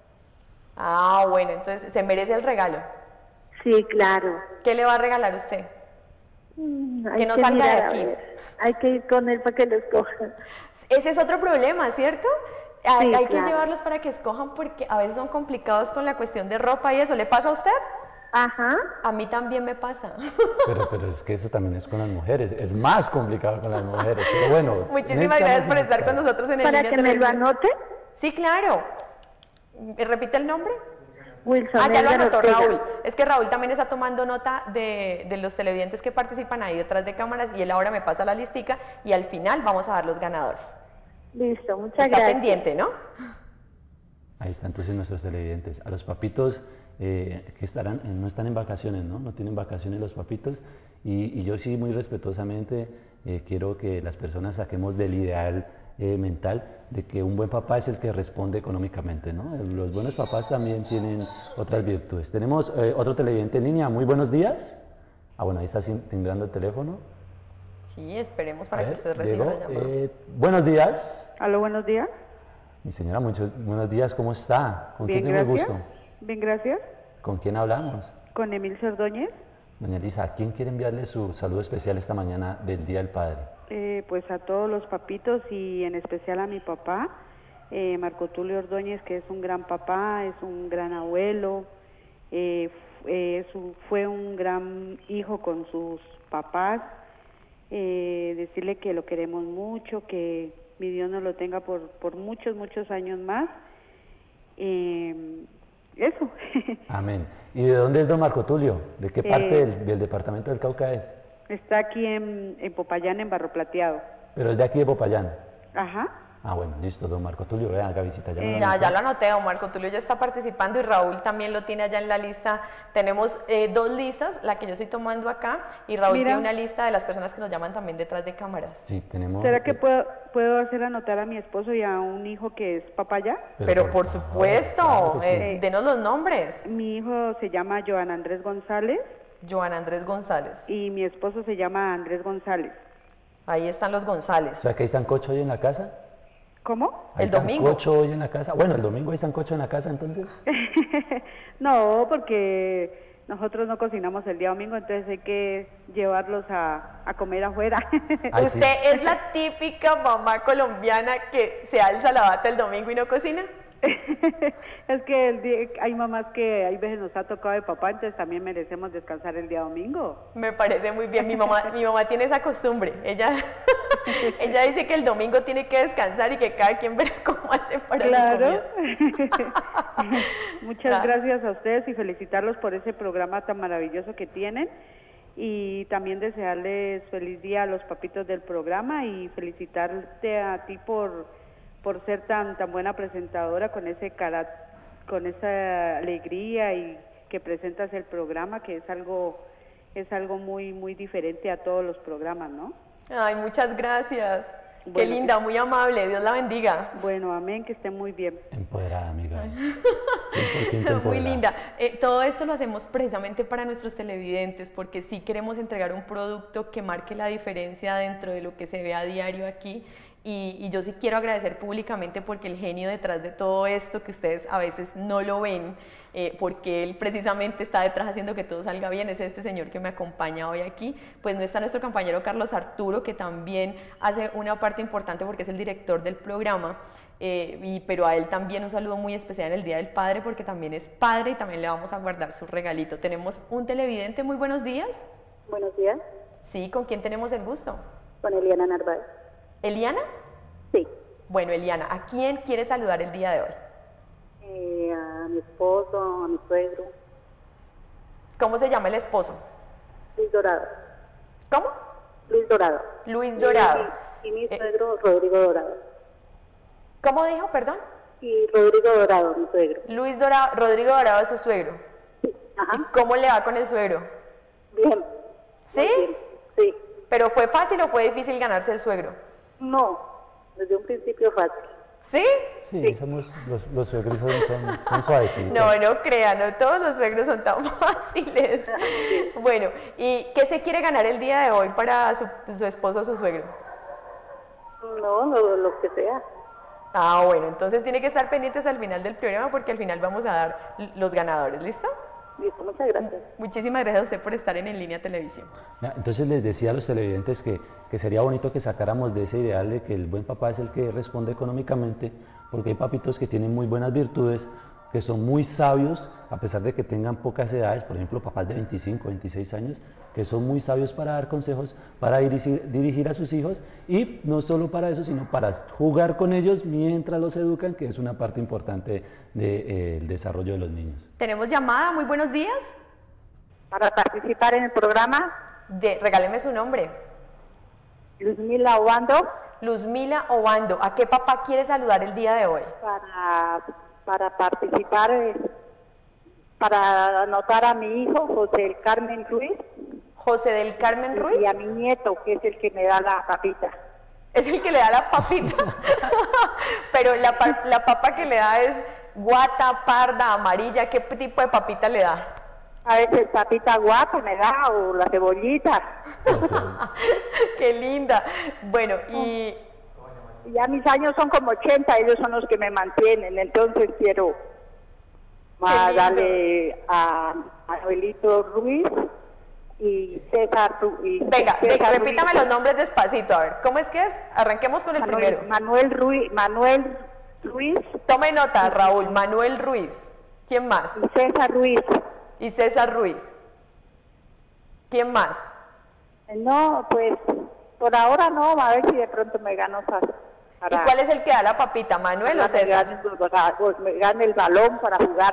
S3: Ah, bueno, entonces se merece el regalo.
S2: Sí, claro.
S3: ¿Qué le va a regalar usted?
S2: Mm,
S3: que no salga de aquí.
S2: Hay que ir con él para que lo escojan.
S3: Ese es otro problema, ¿cierto? Hay,
S2: Sí,
S3: hay
S2: claro.
S3: que llevarlos para que escojan porque a veces son complicados con la cuestión de ropa y eso. ¿Le pasa a usted?
S2: Ajá.
S3: A mí también me pasa.
S8: Pero, pero es que eso también es con las mujeres, es más complicado con las mujeres, pero bueno.
S3: Muchísimas gracias por estar con nosotros en el
S2: ¿Para
S3: Línea
S2: que me lo
S3: Televisión.
S2: anote?
S3: Sí, claro. ¿Me repite el nombre?
S2: Wilson
S3: Ah, ya lo
S2: Edgar
S3: anotó
S2: Ortega.
S3: Raúl. Es que Raúl también está tomando nota de, de los televidentes que participan ahí detrás de cámaras y él ahora me pasa la listica y al final vamos a dar los ganadores.
S2: Listo, muchas
S3: Está
S2: gracias.
S3: pendiente, ¿no?
S8: Ahí están entonces nuestros televidentes. A los papitos eh, que estarán, no están en vacaciones, ¿no? No tienen vacaciones los papitos. Y, y yo sí, muy respetuosamente, eh, quiero que las personas saquemos del ideal eh, mental de que un buen papá es el que responde económicamente, ¿no? Los buenos papás también tienen otras virtudes. Tenemos eh, otro televidente en línea. Muy buenos días. Ah, bueno, ahí está sin- timbrando el teléfono.
S3: Sí, esperemos para
S8: A
S3: que
S8: ver,
S3: usted reciba
S8: llegó.
S3: la llamada.
S8: Eh, buenos días.
S12: Aló, buenos días.
S8: Mi señora, muchos buenos días, ¿cómo está? ¿Con
S12: Bien,
S8: quién tengo el
S12: gracias.
S8: gusto?
S12: Bien, gracias.
S8: ¿Con quién hablamos?
S12: Con Emil Ordóñez.
S8: Doña Elisa, ¿a quién quiere enviarle su saludo especial esta mañana del Día del Padre?
S12: Eh, pues a todos los papitos y en especial a mi papá, eh, Marco Tulio Ordóñez, que es un gran papá, es un gran abuelo, eh, f- eh, su- fue un gran hijo con sus papás. Eh, decirle que lo queremos mucho, que mi Dios nos lo tenga por, por muchos, muchos años más. Eh, eso.
S8: Amén. ¿Y de dónde es don Marco Tulio? ¿De qué parte
S12: Eh,
S8: del, del departamento del Cauca es?
S12: Está aquí en, en Popayán, en Barro Plateado.
S8: Pero es de aquí de Popayán.
S12: Ajá.
S8: Ah, bueno, listo, don Marco Tulio, vean acá visita. Ya, me lo
S3: Ya,
S8: anotó.
S3: ya lo anoté, don Marco Tulio ya está participando y Raúl también lo tiene allá en la lista. Tenemos eh, dos listas, la que yo estoy tomando acá y Raúl
S12: Mira.
S3: tiene una lista de las personas que nos llaman también detrás de cámaras.
S8: Sí, tenemos...
S12: ¿Será que puedo, puedo hacer anotar a mi esposo y a un hijo que es papá ya?
S3: Pero por supuesto,
S12: claro que sí.
S3: eh, denos los nombres.
S12: Mi hijo se llama Joan Andrés González.
S3: Joan Andrés González.
S12: Y mi esposo se llama Andrés González.
S3: Ahí están los
S8: O
S3: González.
S8: sea, que hay sancocho hoy en la casa.
S12: ¿Cómo?
S8: ¿Hay
S3: El domingo.
S8: sancocho hoy en la casa? Bueno, el domingo hay sancocho en la casa, entonces.
S12: No, porque nosotros no cocinamos el día domingo, entonces hay que llevarlos a, a comer afuera.
S8: Ay,
S3: ¿Usted
S8: sí.
S3: es la típica mamá colombiana que se alza la bata el domingo y no cocina?
S12: Es que el día- hay mamás que hay veces nos ha tocado de papá, entonces también merecemos descansar el día domingo.
S3: Me parece muy bien. Mi mamá, mi mamá tiene esa costumbre. Ella, ella dice que el domingo tiene que descansar y que cada quien verá cómo hace para la
S12: Claro.
S3: comida.
S12: Muchas
S3: Claro.
S12: gracias a ustedes y felicitarlos por ese programa tan maravilloso que tienen. Y también desearles feliz día a los papitos del programa y felicitarte a ti por por ser tan tan buena presentadora con ese cara, con esa alegría y que presentas el programa, que es algo es algo muy muy diferente a todos los programas, ¿no?
S3: Ay, muchas gracias. Qué
S12: Bueno,
S3: linda, muy amable. Dios la bendiga.
S12: Bueno, amén, que esté muy bien.
S8: Empoderada, amiga. cien por ciento
S3: Muy
S8: empoderada.
S3: linda. Eh, todo esto lo hacemos precisamente para nuestros televidentes, porque sí queremos entregar un producto que marque la diferencia dentro de lo que se ve a diario aquí Y, y yo sí quiero agradecer públicamente porque el genio detrás de todo esto, que ustedes a veces no lo ven, eh, porque él precisamente está detrás haciendo que todo salga bien, es este señor que me acompaña hoy aquí. Pues no está nuestro compañero Carlos Arturo, que también hace una parte importante porque es el director del programa, eh, y, pero a él también un saludo muy especial en el Día del Padre, porque también es padre y también le vamos a guardar su regalito. Tenemos un televidente, muy buenos días.
S1: Buenos días.
S3: Sí, ¿con quién tenemos el gusto?
S1: Con Eliana Narváez.
S3: ¿Eliana?
S1: Sí.
S3: Bueno, Eliana, ¿a quién quiere saludar el día de hoy?
S1: Eh, a mi esposo, a mi suegro.
S3: ¿Cómo se llama el esposo?
S1: Luis Dorado.
S3: ¿Cómo?
S1: Luis Dorado.
S3: Luis Dorado.
S1: Y, y mi suegro, eh, Rodrigo Dorado.
S3: ¿Cómo dijo, perdón?
S1: Y Rodrigo Dorado, mi suegro.
S3: Luis Dorado, Rodrigo Dorado es su suegro.
S1: Sí. Ajá.
S3: ¿Y cómo le va con el suegro?
S1: Bien.
S3: ¿Sí?
S1: Bien. Sí.
S3: ¿Pero fue fácil o fue difícil ganarse el suegro?
S1: No, desde un principio fácil.
S3: ¿Sí?
S8: Sí, sí. Somos, los, los suegros son, son, son suavecitos.
S3: No, no crean, no todos los suegros son tan fáciles. Bueno, ¿y qué se quiere ganar el día de hoy para su, su esposo o su suegro?
S1: No, lo, lo que sea.
S3: Ah, bueno, entonces tiene que estar pendientes al final del programa porque al final vamos a dar los ganadores, ¿listo?
S1: Listo, muchas gracias.
S3: Muchísimas gracias a usted por estar en En Línea Televisión.
S8: Entonces les decía a los televidentes que, que sería bonito que sacáramos de ese ideal de que el buen papá es el que responde económicamente, porque hay papitos que tienen muy buenas virtudes, que son muy sabios, a pesar de que tengan pocas edades, por ejemplo, papás de veinticinco, veintiséis años, que son muy sabios para dar consejos, para dirigir, dirigir a sus hijos, y no solo para eso, sino para jugar con ellos mientras los educan, que es una parte importante del de, eh, desarrollo de los niños.
S3: Tenemos llamada, muy buenos días.
S1: Para participar en el programa.
S3: De, regáleme su nombre.
S1: Luzmila Obando.
S3: Luzmila Obando, ¿a qué papá quiere saludar el día de hoy?
S1: Para, para participar, eh, para anotar a mi hijo, José del Carmen Ruiz.
S3: José del Carmen Ruiz.
S1: Y a mi nieto, que es el que me da la papita.
S3: Es el que le da la papita. Pero la, la papa que le da es guata, parda, amarilla. ¿Qué tipo de papita le da?
S1: A veces papita guata me da, o la cebollita.
S3: Qué linda. Bueno, y...
S1: Ya mis años son como ochenta, ellos son los que me mantienen, entonces quiero a darle a Manuelito Ruiz y César Ruiz.
S3: Venga,
S1: César
S3: venga, repítame
S1: Ruiz.
S3: los nombres despacito, a ver, ¿cómo es que es? Arranquemos con el
S1: Manuel,
S3: primero.
S1: Manuel Ruiz, Manuel Ruiz.
S3: Tome nota, Raúl, Manuel Ruiz. ¿Quién más?
S1: Y César Ruiz.
S3: Y César Ruiz. ¿Quién más?
S1: No, pues por ahora no, a ver si de pronto me gano fácil.
S3: ¿Y cuál es el que da la papita, Manuel o César?
S1: Pues me gane el balón para jugar.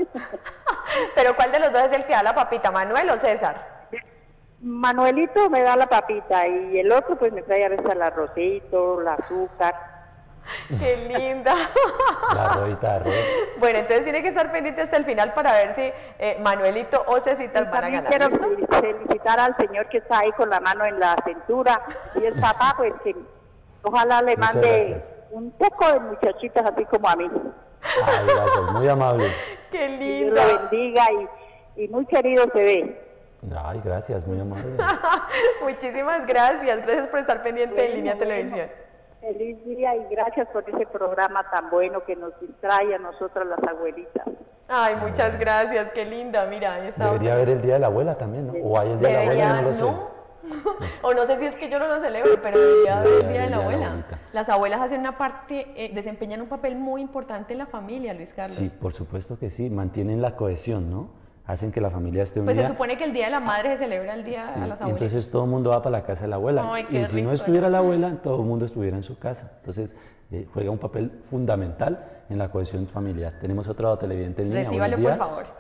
S3: ¿Pero cuál de los dos es el que da la papita, Manuel o César?
S1: Manuelito me da la papita y el otro pues me trae a veces el arrocito, el azúcar.
S3: ¡Qué linda!
S8: La rodita de arroz.
S3: Bueno, entonces tiene que estar pendiente hasta el final para ver si eh, Manuelito o Cecita van a ganar.
S1: Quiero
S3: ¿listo?
S1: felicitar al señor que está ahí con la mano en la cintura y el papá pues que ojalá le
S8: Muchas
S1: mande
S8: gracias.
S1: un poco de muchachitas así como a mí.
S8: Ay, gracias, muy amable.
S3: ¡Qué
S1: Que Dios
S3: linda!
S1: lo bendiga y, y muy querido se ve.
S8: Ay, gracias, muy amable.
S3: Muchísimas gracias. Gracias por estar pendiente
S1: Bueno,
S3: en Línea
S1: bueno.
S3: Televisión.
S1: Feliz día y gracias por ese programa tan bueno que nos distrae a nosotras las abuelitas.
S3: Ay, muchas gracias. Qué linda. Mira, ahí está.
S8: Debería haber el Día de la Abuela también, ¿no? O hay el Día de la
S3: Debería,
S8: Abuela, no lo sé.
S3: ¿no? O no sé si es que yo no lo celebro, pero debería haber el Día de la Abuela.
S8: abuelita.
S3: Las abuelas hacen una parte, eh, desempeñan un papel muy importante en la familia, Luis Carlos.
S8: Sí, por supuesto que sí, mantienen la cohesión, ¿no? Hacen que la familia esté unida.
S3: Pues se supone que el Día de la Madre se celebra el Día
S8: Sí,
S3: a las
S8: y
S3: abuelas.
S8: entonces todo el mundo va para la casa de la abuela.
S3: Ay, qué
S8: y si
S3: rico,
S8: no estuviera la abuela, todo el mundo estuviera en su casa. Entonces eh, juega un papel fundamental en la cohesión familiar. Tenemos otro televidente en línea.
S3: Recíbalo,
S8: Buenos
S3: por
S8: días.
S3: favor.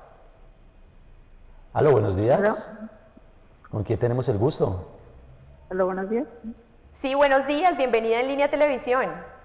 S8: Aló, buenos días.
S1: Aló.
S8: ¿Con quién tenemos el gusto?
S1: Hola, buenos días.
S3: Sí, buenos días. Bienvenida en Línea Televisión.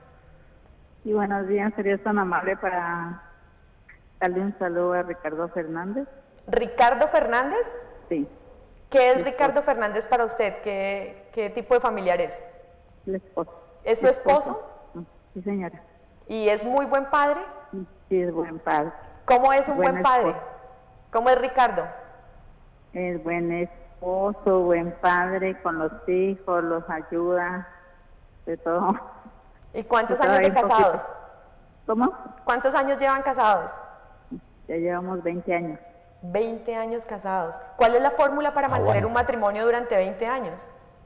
S1: Y buenos días, sería tan amable para darle un saludo a Ricardo Fernández.
S3: ¿Ricardo Fernández?
S1: Sí,
S3: ¿Qué es
S1: Mi
S3: Ricardo Fernández para usted? ¿Qué, qué tipo de familiar es?
S1: el esposo.
S3: ¿Es su
S1: Mi
S3: esposo?
S1: Sí, señora.
S3: ¿Y es muy buen padre?
S1: Sí, es buen padre.
S3: ¿Cómo es un
S1: Buen
S3: buen padre?
S1: esposo.
S3: ¿Cómo es Ricardo?
S1: Es buen esposo, buen padre con los hijos, los ayuda.
S2: de todo.
S3: ¿Y cuántos
S2: de
S3: años de
S2: todo un
S3: casados?
S2: poquito. ¿Cómo?
S3: ¿Cuántos años llevan casados?
S2: Ya llevamos veinte años.
S3: veinte años casados. ¿Cuál es la fórmula para mantener
S2: bueno.
S3: un matrimonio durante veinte años?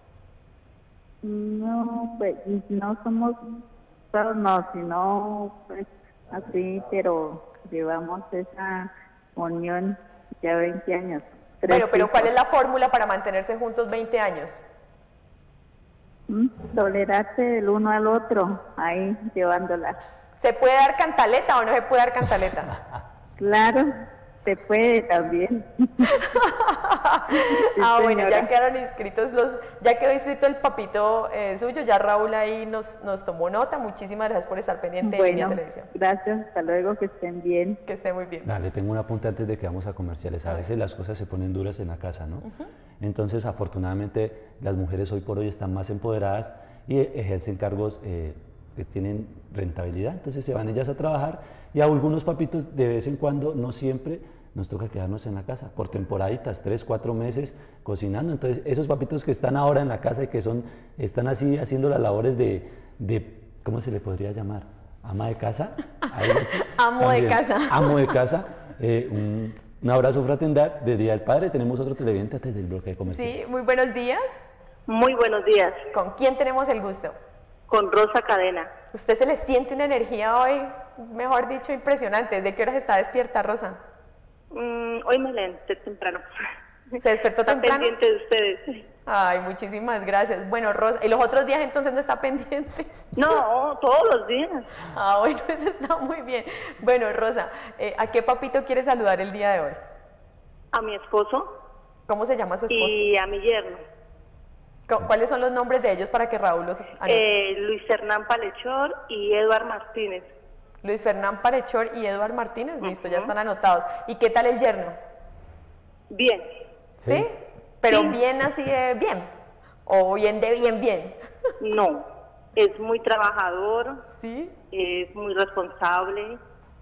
S2: No, pues no somos, pero no, sino pues así, pero llevamos esa unión ya veinte años.
S3: Bueno, pero ¿cuál es la fórmula para mantenerse juntos veinte años?
S2: Mm, Tolerarse el uno al otro, ahí llevándola.
S3: ¿Se puede dar cantaleta o no se puede dar cantaleta?
S2: Claro, se puede también.
S3: Ah, bueno,
S2: señora.
S3: ya quedaron inscritos los, ya quedó inscrito el papito eh, suyo, ya Raúl ahí nos, nos tomó nota. Muchísimas gracias por estar pendiente de Línea
S2: Bueno,
S3: Televisión.
S2: gracias, hasta luego, que estén bien.
S3: Que estén muy bien.
S8: Dale, tengo un apunte antes de que vamos a comerciales. A veces las cosas se ponen duras en la casa, ¿no? Entonces, afortunadamente, las mujeres hoy por hoy están más empoderadas y ejercen cargos eh, que tienen rentabilidad. Entonces, se van ellas a trabajar y a algunos papitos, de vez en cuando, no siempre, nos toca quedarnos en la casa por temporaditas, tres, cuatro meses cocinando. Entonces, esos papitos que están ahora en la casa y que son, están así haciendo las labores de, de ¿cómo se le podría llamar? ¿Ama de casa? Algo así.
S3: Amo de
S8: También,
S3: casa.
S8: Amo de casa. Eh, un, un abrazo fraternal de Día del Padre. Tenemos otro televidente antes del bloque de comercial.
S3: Sí, muy buenos días.
S4: Muy buenos días.
S3: ¿Con quién tenemos el gusto?
S4: Con Rosa Cadena.
S3: ¿Usted se le siente una energía hoy, mejor dicho, impresionante? ¿De qué horas está despierta, Rosa?
S4: Mm, hoy me levanté temprano.
S3: ¿Se despertó
S4: Está
S3: temprano?
S4: pendiente de ustedes.
S3: Ay, muchísimas gracias. Bueno, Rosa, ¿y los otros días entonces no está pendiente?
S4: No, todos los días.
S3: Ah, bueno, eso está muy bien. Bueno, Rosa, eh, ¿a qué papito quieres saludar el día de hoy?
S4: A mi esposo.
S3: ¿Cómo se llama su esposo?
S4: Y a mi yerno.
S3: ¿Cuáles son los nombres de ellos para que Raúl los anote?
S4: Eh, Luis Fernán Palechor y Eduard Martínez.
S3: Luis Fernán Palechor y Eduard Martínez, listo, ya están anotados. ¿Y qué tal el yerno?
S4: Bien.
S3: ¿Sí? Pero
S4: Sí.
S3: bien así de bien, o bien de bien bien.
S4: No, es muy trabajador,
S3: ¿sí?
S4: Es muy responsable,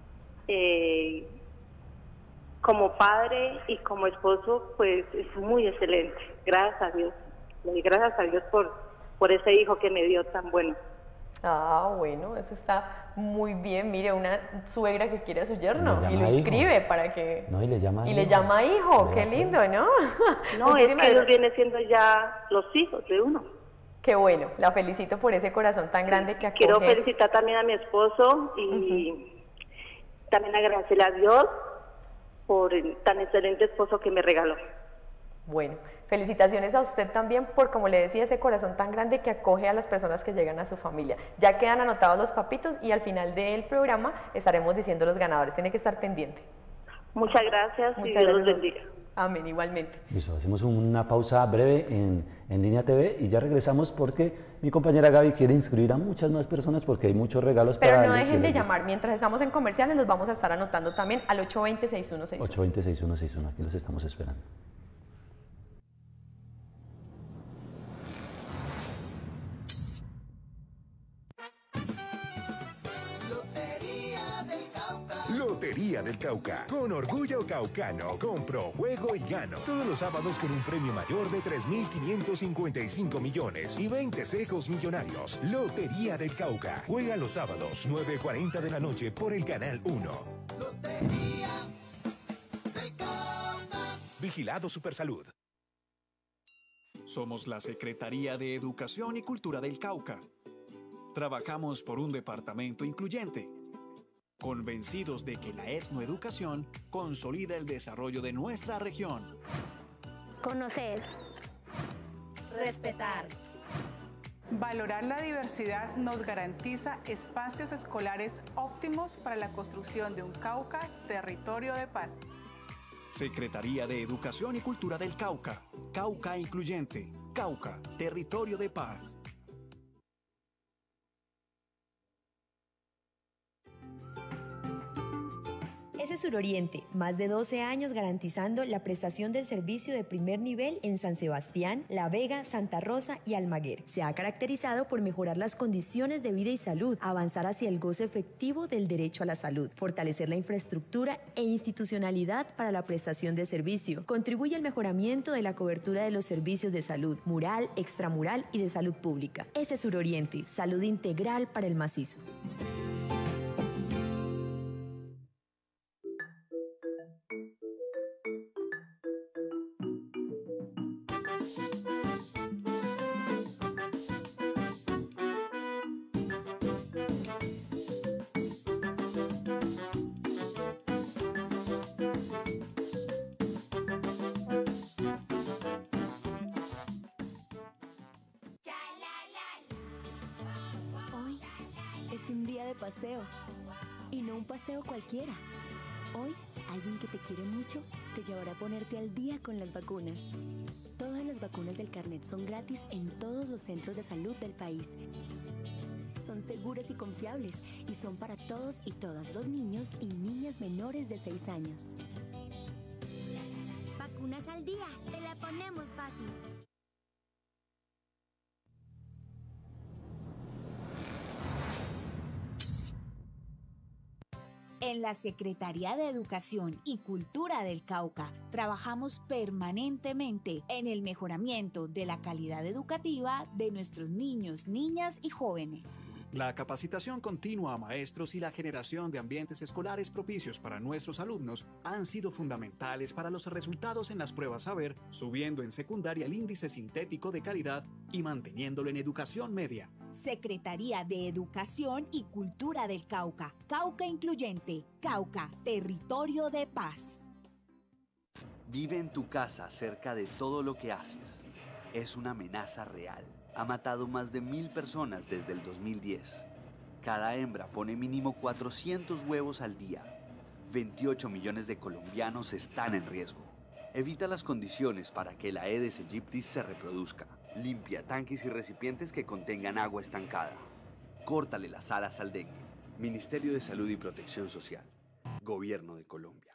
S4: eh, como padre y como esposo, pues es muy excelente, gracias a Dios, y gracias a Dios por, por ese hijo que me dio tan bueno.
S3: Ah, bueno, eso está muy bien. Mire, una suegra que quiere a su yerno
S8: Le
S3: y lo
S8: llama
S3: inscribe
S8: hijo.
S3: para que...
S8: No, y le llama
S3: Y
S8: hijo.
S3: le llama hijo,
S8: Le
S3: qué
S8: llama
S3: lindo, ¿no?
S4: No, es
S3: Muchísimas
S4: que ellos
S3: gracias.
S4: vienen siendo ya los hijos de uno.
S3: Qué bueno, la felicito por ese corazón tan grande que acoge.
S4: Quiero felicitar también a mi esposo y también agradecerle a Dios por el tan excelente esposo que me regaló.
S3: Bueno, felicitaciones a usted también por, como le decía, ese corazón tan grande que acoge a las personas que llegan a su familia. Ya quedan anotados los papitos y al final del programa estaremos diciendo los ganadores. Tiene que estar pendiente.
S4: Muchas gracias
S3: Muchas
S4: y Dios los
S3: gracias a usted.
S4: bendiga.
S3: Amén, igualmente.
S8: Listo, hacemos una pausa breve en, en Línea T V y ya regresamos porque mi compañera Gaby quiere inscribir a muchas más personas porque hay muchos regalos
S3: Pero
S8: para
S3: no
S8: darles
S3: dejen
S8: que
S3: de
S8: les guste.
S3: llamar. Mientras estamos en comerciales, los vamos a estar anotando también al ocho dos cero, seis uno seis uno.
S8: ocho dos cero, seis uno seis uno, aquí los estamos esperando.
S19: Lotería del Cauca. Con orgullo caucano, compro, juego y gano. Todos los sábados con un premio mayor de tres mil quinientos cincuenta y cinco millones y veinte cejos millonarios. Lotería del Cauca. Juega los sábados, nueve y cuarenta de la noche por el Canal uno.
S20: Lotería del Cauca.
S19: Vigilado Supersalud.
S21: Somos la Secretaría de Educación y Cultura del Cauca. Trabajamos por un departamento incluyente, convencidos de que la etnoeducación consolida el desarrollo de nuestra región.
S26: Conocer.
S22: Respetar.
S24: Valorar la diversidad nos garantiza espacios escolares óptimos para la construcción de un Cauca territorio de paz.
S21: Secretaría de Educación y Cultura del Cauca. Cauca Incluyente. Cauca, territorio de paz.
S25: Ese Suroriente, más de doce años garantizando la prestación del servicio de primer nivel en San Sebastián, La Vega, Santa Rosa y Almaguer. Se ha caracterizado por mejorar las condiciones de vida y salud, avanzar hacia el goce efectivo del derecho a la salud, fortalecer la infraestructura e institucionalidad para la prestación de servicio. Contribuye al mejoramiento de la cobertura de los servicios de salud, mural, extramural y de salud pública. Ese Suroriente, salud integral para el macizo.
S26: Es un día de paseo, y no un paseo cualquiera. Hoy, alguien que te quiere mucho te llevará a ponerte al día con las vacunas. Todas las vacunas del carnet son gratis en todos los centros de salud del país. Son seguras y confiables, y son para todos y todas los niños y niñas menores de seis años.
S27: Vacunas al día, te la ponemos fácil.
S5: En la Secretaría de Educación y Cultura del Cauca trabajamos permanentemente en el mejoramiento de la calidad educativa de nuestros niños, niñas y jóvenes.
S21: La capacitación continua a maestros y la generación de ambientes escolares propicios para nuestros alumnos han sido fundamentales para los resultados en las pruebas saber, subiendo en secundaria el índice sintético de calidad y manteniéndolo en educación media.
S5: Secretaría de Educación y Cultura del Cauca. Cauca Incluyente. Cauca, territorio de paz.
S13: Vive en tu casa cerca de todo lo que haces. Es una amenaza real. Ha matado más de mil personas desde el dos mil diez. Cada hembra pone mínimo cuatrocientos huevos al día. veintiocho millones de colombianos están en riesgo. Evita las condiciones para que la Aedes aegypti se reproduzca. Limpia tanques y recipientes que contengan agua estancada. Córtale las alas al dengue. Ministerio de Salud y Protección Social. Gobierno de Colombia.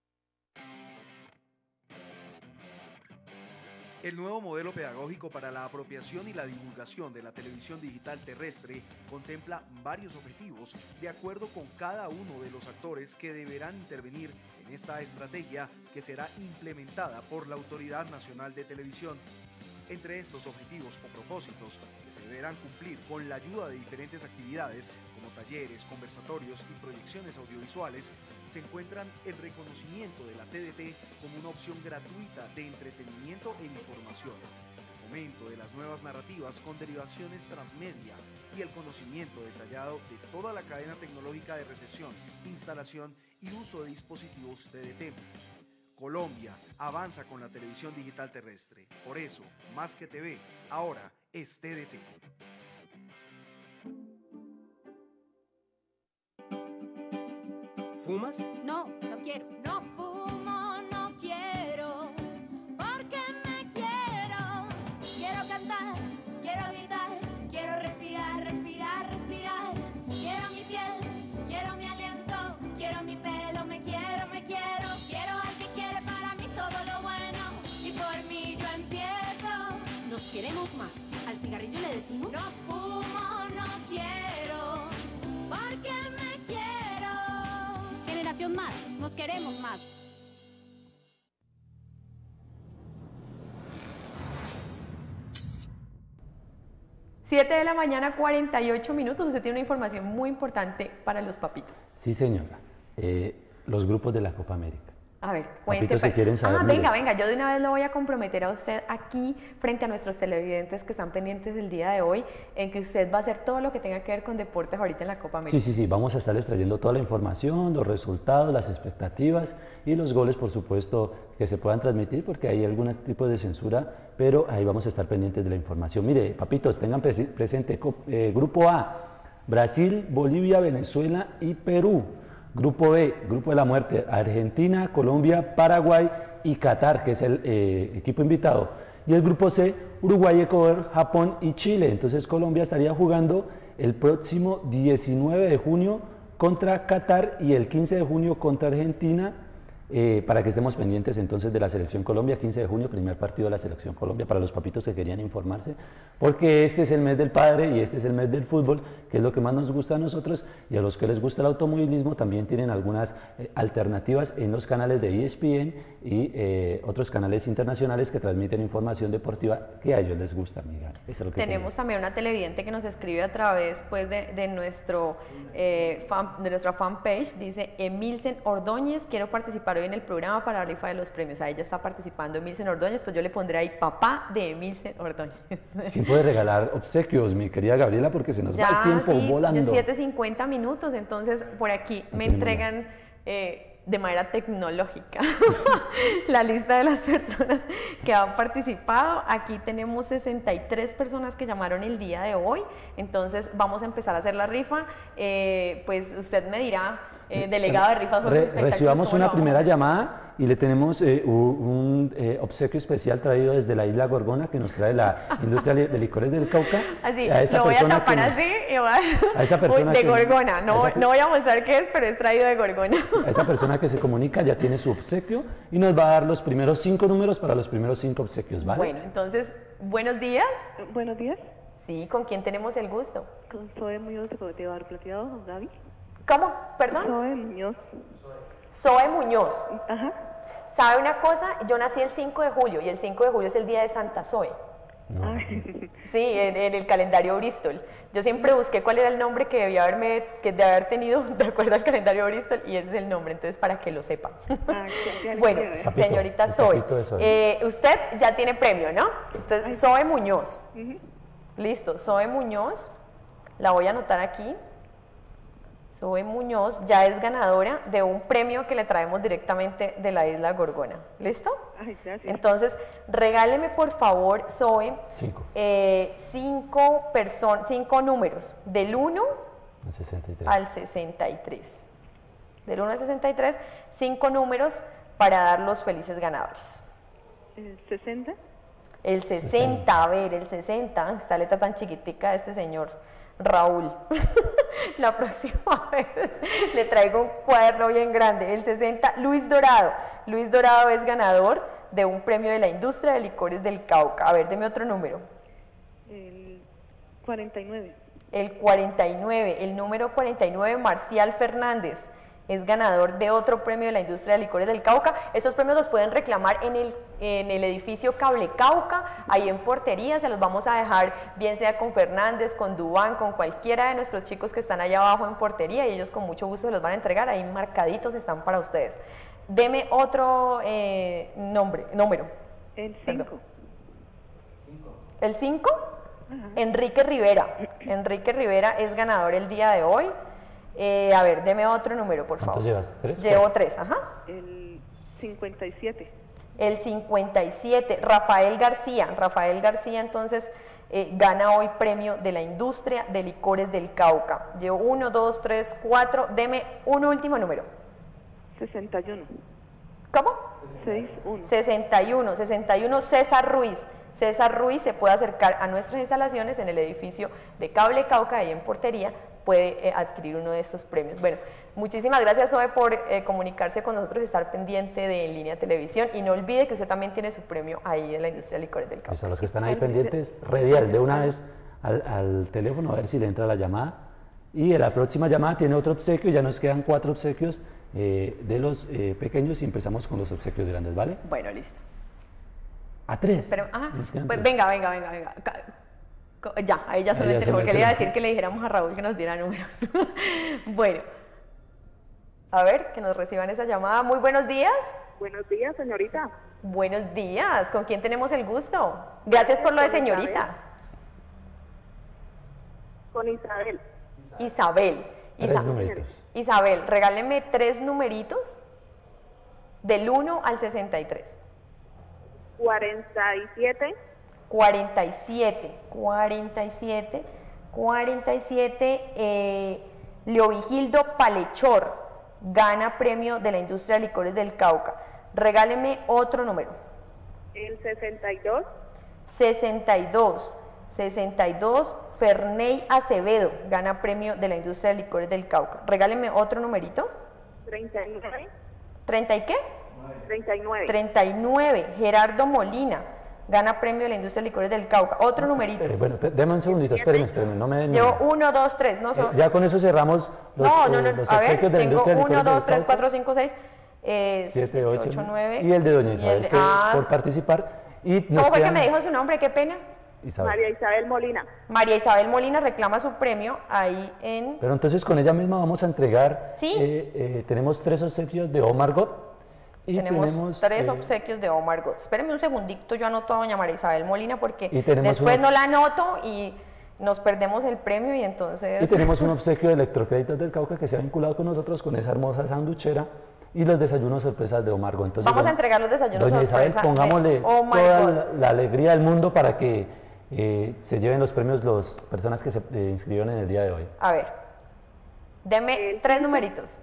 S14: El nuevo modelo pedagógico para la apropiación y la divulgación de la televisión digital terrestre contempla varios objetivos de acuerdo con cada uno de los actores que deberán intervenir en esta estrategia que será implementada por la Autoridad Nacional de Televisión. Entre estos objetivos o propósitos que se deberán cumplir con la ayuda de diferentes actividades como talleres, conversatorios y proyecciones audiovisuales, se encuentran el reconocimiento de la T D T como una opción gratuita de entretenimiento e información, el fomento de las nuevas narrativas con derivaciones transmedia y el conocimiento detallado de toda la cadena tecnológica de recepción, instalación y uso de dispositivos T D T. Colombia avanza con la televisión digital terrestre. Por eso, más que T V, ahora es T D T.
S6: ¿Fumas? No, no quiero. No fumo, no quiero, porque me quiero. Quiero cantar, quiero gritar, quiero respirar, respirar, respirar. Quiero mi piel, quiero mi aliento, quiero mi pelo, me quiero, me quiero. Quiero al que quiere para mí todo lo bueno, y por mí yo empiezo. Nos queremos más. Al cigarrillo le decimos: no fumo, no quiero, porque me quiero. Generación Más, nos queremos más.
S3: siete de la mañana, cuarenta y ocho minutos. Usted tiene una información muy importante para los papitos.
S8: Sí, señora. Eh, los grupos de la Copa América.
S3: A ver, cuente.
S8: Papitos que quieren saber,
S3: ah,
S8: mire.
S3: venga, venga, yo de una vez lo voy a comprometer a usted aquí, frente a nuestros televidentes que están pendientes el día de hoy, en que usted va a hacer todo lo que tenga que ver con deportes ahorita en la Copa América.
S8: Sí, sí, sí, vamos a estarles trayendo toda la información, los resultados, las expectativas y los goles, por supuesto, que se puedan transmitir, porque hay algún tipo de censura, pero ahí vamos a estar pendientes de la información. Mire, papitos, tengan presi- presente, eh, Grupo A, Brasil, Bolivia, Venezuela y Perú. Grupo B, Grupo de la Muerte, Argentina, Colombia, Paraguay y Qatar, que es el eh, equipo invitado. Y el Grupo C, Uruguay, Ecuador, Japón y Chile. Entonces Colombia estaría jugando el próximo diecinueve de junio contra Qatar y el quince de junio contra Argentina, eh, para que estemos pendientes entonces de la Selección Colombia. Quince de junio, primer partido de la Selección Colombia, para los papitos que querían informarse, porque este es el mes del padre y este es el mes del fútbol, que es lo que más nos gusta a nosotros, y a los que les gusta el automovilismo también tienen algunas eh, alternativas en los canales de E S P N y eh, otros canales internacionales que transmiten información deportiva que a ellos les gusta, amiga. Eso es lo que
S3: tenemos
S8: tenemos.
S3: también una televidente que nos escribe a través pues, de, de, nuestro, eh, fan, de nuestra fanpage. Dice: Emilsen Ordóñez, quiero participar hoy en el programa para la rifa de los premios. Ahí ya está participando Emilsen Ordóñez, pues yo le pondré ahí papá de Emilsen Ordóñez.
S8: ¿Quién puede regalar obsequios, mi querida Gabriela? Porque se nos
S3: Ya,
S8: va el tiempo
S3: sí,
S8: volando.
S3: siete cincuenta minutos, entonces por aquí me entregan eh, de manera tecnológica la lista de las personas que han participado. Aquí tenemos sesenta y tres personas que llamaron el día de hoy, entonces vamos a empezar a hacer la rifa. Eh, pues usted me dirá, eh, delegado de rifas,
S8: Re, recibamos una primera llamada y le tenemos eh, un, un eh, obsequio especial traído desde la isla Gorgona, que nos trae la industria de licores del Cauca.
S3: Así,
S8: a esa
S3: lo voy a
S8: persona
S3: tapar
S8: que nos-
S3: así y voy a...
S8: a esa persona
S3: Uy, de
S8: que-
S3: Gorgona, no,
S8: a esa-
S3: no voy a mostrar qué es, pero es traído de Gorgona.
S8: A esa persona que se comunica ya tiene su obsequio y nos va a dar los primeros cinco números para los primeros cinco obsequios, ¿vale?
S3: Bueno, entonces, buenos días.
S10: Buenos días.
S3: Sí, ¿con quién tenemos el gusto?
S10: Con Zoe Muñoz de Barrio Plateado, con Gaby.
S3: ¿Cómo? ¿Perdón?
S10: Zoe Muñoz.
S3: Zoe Muñoz.
S10: Ajá.
S3: ¿Sabe una cosa? Yo nací el cinco de julio y el cinco de julio es el día de Santa Zoe.
S10: Ay.
S3: Sí, en, en el calendario Bristol. Yo siempre busqué cuál era el nombre que debía haberme, que de haber tenido de acuerdo al calendario Bristol, y ese es el nombre, entonces para que lo sepa.
S10: Ah, ya, ya le
S3: Bueno,
S10: quiero, ¿eh?
S8: Papito,
S3: señorita
S8: el
S3: Zoe,
S8: papito de Zoe.
S3: eh, usted ya tiene premio, ¿no? Entonces, Zoe Muñoz.
S10: Ujú.
S3: Listo, Zoe Muñoz, la voy a anotar aquí. Zoe Muñoz ya es ganadora de un premio que le traemos directamente de la isla Gorgona. ¿Listo?
S10: Ay, gracias.
S3: Entonces, regáleme por favor, Zoe,
S8: Cinco.
S3: eh, cinco, person- cinco números, del uno
S8: El sesenta y tres.
S3: al sesenta y tres. Del uno al sesenta y tres, cinco números para dar los felices ganadores.
S10: Eh, ¿sesenta?
S3: El sesenta, a ver, el sesenta, esta letra tan chiquitica de este señor, Raúl. La próxima vez le traigo un cuaderno bien grande. El sesenta, Luis Dorado. Luis Dorado es ganador de un premio de la industria de licores del Cauca. A ver, deme otro número.
S10: El cuarenta y nueve.
S3: El cuarenta y nueve, el número cuarenta y nueve, Marcial Fernández, es ganador de otro premio de la industria de licores del Cauca. Estos premios los pueden reclamar en el, en el edificio Cable Cauca, ahí en Portería. Se los vamos a dejar, bien sea con Fernández, con Dubán, con cualquiera de nuestros chicos que están allá abajo en Portería, y ellos con mucho gusto se los van a entregar. Ahí marcaditos están para ustedes. Deme otro eh, nombre, número.
S10: El cinco.
S3: ¿El cinco? Enrique Rivera. Enrique Rivera es ganador el día de hoy. Eh, a ver, deme otro número, por favor.
S8: ¿Cuántos llevas? ¿Tres?
S3: Llevo tres, ajá.
S10: El cincuenta y siete.
S3: El cincuenta y siete, Rafael García. Rafael García, entonces, eh, gana hoy premio de la industria de licores del Cauca. Llevo uno, dos, tres, cuatro. Deme un último número.
S10: sesenta y uno.
S3: ¿Cómo?
S10: seis uno.
S3: sesenta y uno, sesenta y uno, César Ruiz. César Ruiz se puede acercar a nuestras instalaciones en el edificio de Cable Cauca, ahí en Portería, puede eh, adquirir uno de estos premios. Bueno, muchísimas gracias, Zoe, por eh, comunicarse con nosotros y estar pendiente de En Línea Televisión, y no olvide que usted también tiene su premio ahí en la industria de licores del Cauca.
S8: Pues a los que están ahí pendientes, redial de una vez al, al teléfono a ver si le entra la llamada. Y en la próxima llamada tiene otro obsequio, ya nos quedan cuatro obsequios eh, de los eh, pequeños y empezamos con los obsequios grandes, ¿vale?
S3: Bueno, listo.
S8: A tres.
S3: Esperemos, ajá.
S8: Nos quedan
S3: Pues
S8: tres.
S3: venga, venga, venga, venga. Ca- co- Ya, ahí ya
S8: Ahí
S3: son
S8: ya
S3: el
S8: se
S3: teléfono,
S8: me
S3: que le iba a
S8: teléfono.
S3: decir que le dijéramos a Raúl que nos diera números. Bueno, a ver, que nos reciban esa llamada. Muy buenos días.
S11: Buenos días, señorita.
S3: Buenos días, ¿con quién tenemos el gusto? Gracias por lo de
S11: Con
S3: señorita.
S11: Isabel. Con Isabel.
S3: Isabel.
S8: Tres
S3: Isa-
S8: numeritos.
S3: Isabel, regáleme tres numeritos del uno al sesenta y tres.
S11: cuarenta y siete.
S3: cuarenta y siete, cuarenta y siete, cuarenta y siete, eh, Leovigildo Palechor gana premio de la industria de licores del Cauca. Regáleme otro número.
S11: El sesenta y dos.
S3: sesenta y dos, sesenta y dos, Ferney Acevedo gana premio de la industria de licores del Cauca. Regáleme otro numerito.
S11: treinta y nueve.
S3: ¿treinta y qué?
S11: treinta y nueve.
S3: treinta y nueve. Gerardo Molina gana premio de la industria de licores del Cauca. Otro numerito.
S8: Eh, bueno, deme un segundito, espéreme, espéreme, no me den
S3: Llevo
S8: número.
S3: uno, dos, tres, no
S8: Eh,
S3: son...
S8: ya con eso cerramos los,
S3: no, no,
S8: eh,
S3: no,
S8: los
S3: a ver,
S8: obsequios de la
S3: tengo
S8: industria de
S3: uno,
S8: licores del
S3: dos, tres,
S8: Cauca.
S3: cuatro, cinco, seis, eh,
S8: siete, ocho,
S3: ocho, nueve.
S8: Y el de doña
S3: y el
S8: Isabel,
S3: de-
S8: que
S3: ah,
S8: por participar. Y nos
S3: ¿Cómo fue que
S8: quedan-
S3: me dijo su nombre? Qué pena.
S8: Isabel.
S11: María Isabel Molina.
S3: María Isabel Molina reclama su premio ahí en...
S8: Pero entonces con ella misma vamos a entregar,
S3: Sí.
S8: eh, eh, tenemos tres obsequios de Omar Gott. Y
S3: tenemos,
S8: tenemos,
S3: tres
S8: eh,
S3: obsequios de Omar Gott. Espérenme un segundito, yo anoto a doña María Isabel Molina porque
S8: Y tenemos
S3: después
S8: uno-
S3: no la anoto y nos perdemos el premio y entonces...
S8: Y tenemos un obsequio de Electrocréditos del Cauca que se ha vinculado con nosotros con esa hermosa sanduchera y los desayunos sorpresas de Omar Gott. Entonces,
S3: Vamos a
S8: doña-
S3: entregar los desayunos
S8: doña Isabel,
S3: sorpresa de
S8: pongámosle
S3: Omar
S8: toda
S3: Gott.
S8: la, la alegría del mundo para que eh, se lleven los premios las personas que se eh, inscribieron en el día de hoy.
S3: A ver, deme tres numeritos.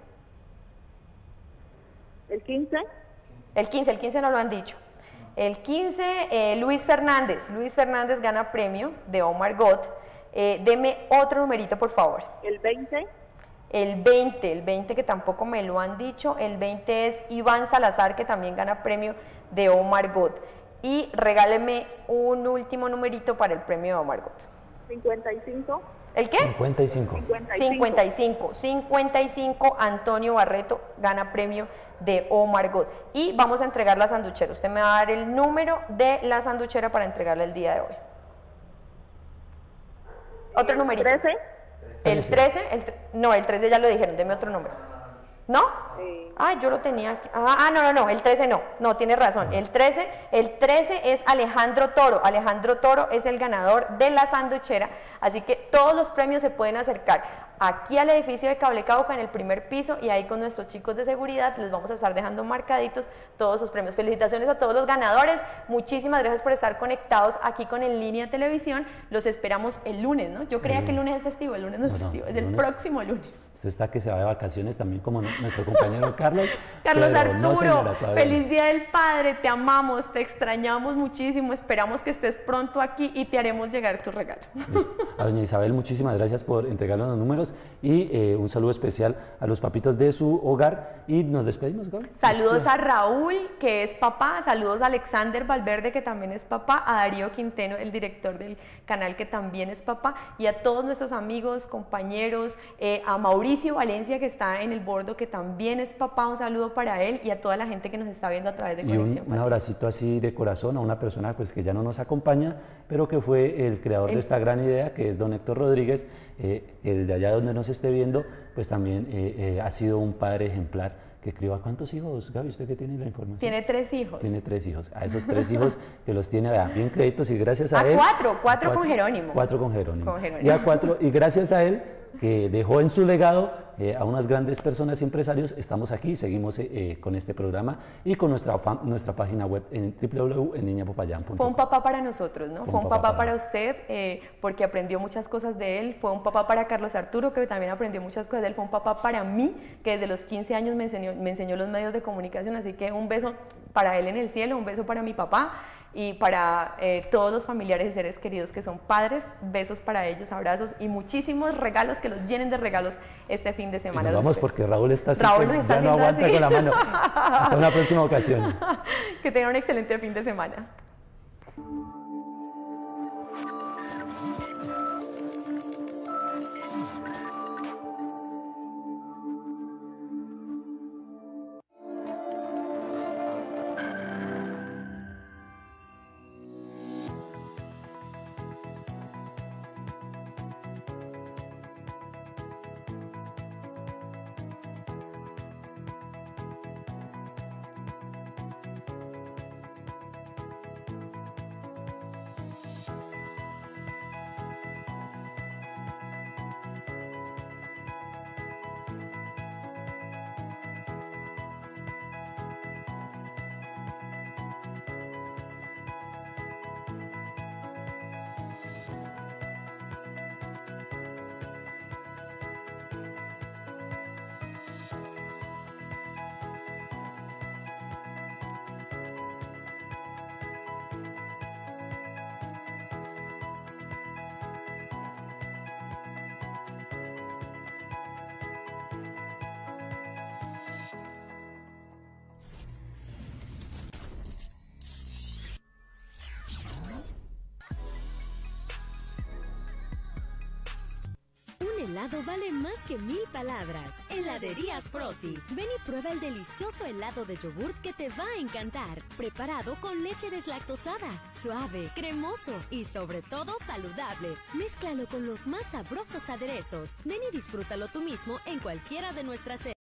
S11: El quince.
S3: El quince, el quince no lo han dicho. El quince, eh, Luis Fernández. Luis Fernández gana premio de Omar Gott. Eh, deme otro numerito, por favor.
S11: El veinte.
S3: El veinte, el veinte que tampoco me lo han dicho. El veinte es Iván Salazar, que también gana premio de Omar Gott. Y regáleme un último numerito para el premio de Omar Gott.
S11: cincuenta y cinco.
S3: ¿El qué?
S8: cincuenta y cinco.
S3: cincuenta y cinco. cincuenta y cinco, Antonio Barreto gana premio de Omar Gott. Y vamos a entregar la sanduchera. Usted me va a dar el número de la sanduchera para entregarla el día de hoy. Otro numerito.
S11: trece.
S3: El trece, el tre- no, el trece ya lo dijeron, deme otro número. ¿No? Ah, yo lo tenía aquí. Ah, ah, no, no, no, el trece no. No, tiene razón. El trece, el trece es Alejandro Toro. Alejandro Toro es el ganador de la sanduchera. Así que todos los premios se pueden acercar aquí al edificio de Cable Cauca en el primer piso y ahí con nuestros chicos de seguridad les vamos a estar dejando marcaditos todos sus premios. Felicitaciones a todos los ganadores. Muchísimas gracias por estar conectados aquí con En Línea Televisión. Los esperamos el lunes, ¿no? Yo creía que el lunes es festivo, el lunes no es
S8: Bueno,
S3: festivo, es
S8: el
S3: el
S8: lunes.
S3: próximo lunes.
S8: Usted está que se va de vacaciones también como nuestro compañero Carlos.
S3: Carlos
S8: pero no,
S3: Arturo,
S8: señora, todavía no.
S3: feliz Día del Padre, te amamos, te extrañamos muchísimo, esperamos que estés pronto aquí y te haremos llegar tu regalo.
S8: A doña Isabel, muchísimas gracias por entregarnos los números y eh, un saludo especial a los papitos de su hogar y nos despedimos, Gaby.
S3: Saludos a Raúl, que es papá, saludos a Alexander Valverde, que también es papá, a Darío Quinteno, el director del canal, que también es papá, y a todos nuestros amigos, compañeros, eh, a Mauricio Valencia, que está en el bordo, que también es papá, un saludo para él y a toda la gente que nos está viendo a través de
S8: Y
S3: Conexión
S8: un, un abracito así de corazón a una persona pues, que ya no nos acompaña, pero que fue el creador
S3: El-
S8: de esta gran idea, que es don Héctor Rodríguez, eh, eh, desde allá donde nos esté viendo, pues también eh, eh, ha sido un padre ejemplar que crió a cuántos hijos, Gaby, usted que tiene la información.
S3: Tiene tres hijos.
S8: Tiene tres hijos. A esos tres hijos que los tiene vea, bien créditos y gracias a,
S3: A
S8: él.
S3: cuatro, cuatro con Jerónimo.
S8: Cuatro con Jerónimo.
S3: Con Jerónimo.
S8: Y a cuatro, y gracias a él, que dejó en su legado eh, a unas grandes personas y empresarios, estamos aquí, seguimos eh, eh, con este programa y con nuestra, fa- nuestra página web en w w w punto en niña popayán punto com.
S3: Fue un papá para nosotros, ¿no?
S8: Fue
S3: Fue
S8: un
S3: un
S8: papá
S3: papá
S8: para
S3: para usted, eh, porque aprendió muchas cosas de él. Fue un papá para Carlos Arturo, que también aprendió muchas cosas de él. Fue un papá para mí, que desde los quince años me enseñó, me enseñó los medios de comunicación. Así que un beso para él en el cielo, un beso para mi papá y para eh, todos los familiares y seres queridos que son padres. Besos para ellos, abrazos y muchísimos regalos, que los llenen de regalos este fin de
S8: Y
S3: semana.
S8: nos
S3: Los
S8: vamos
S3: espero.
S8: porque Raúl está así,
S3: Raúl
S8: que
S3: nos está
S8: ya no
S3: haciendo
S8: aguanta
S3: así.
S8: con la mano. Hasta una próxima ocasión.
S3: Que tengan un excelente fin de semana.
S7: helado vale más que mil palabras. Heladerías Frozy. Ven y prueba el delicioso helado de yogurt que te va a encantar. Preparado con leche deslactosada, suave, cremoso y sobre todo saludable. Mézclalo con los más sabrosos aderezos. Ven y disfrútalo tú mismo en cualquiera de nuestras sedes.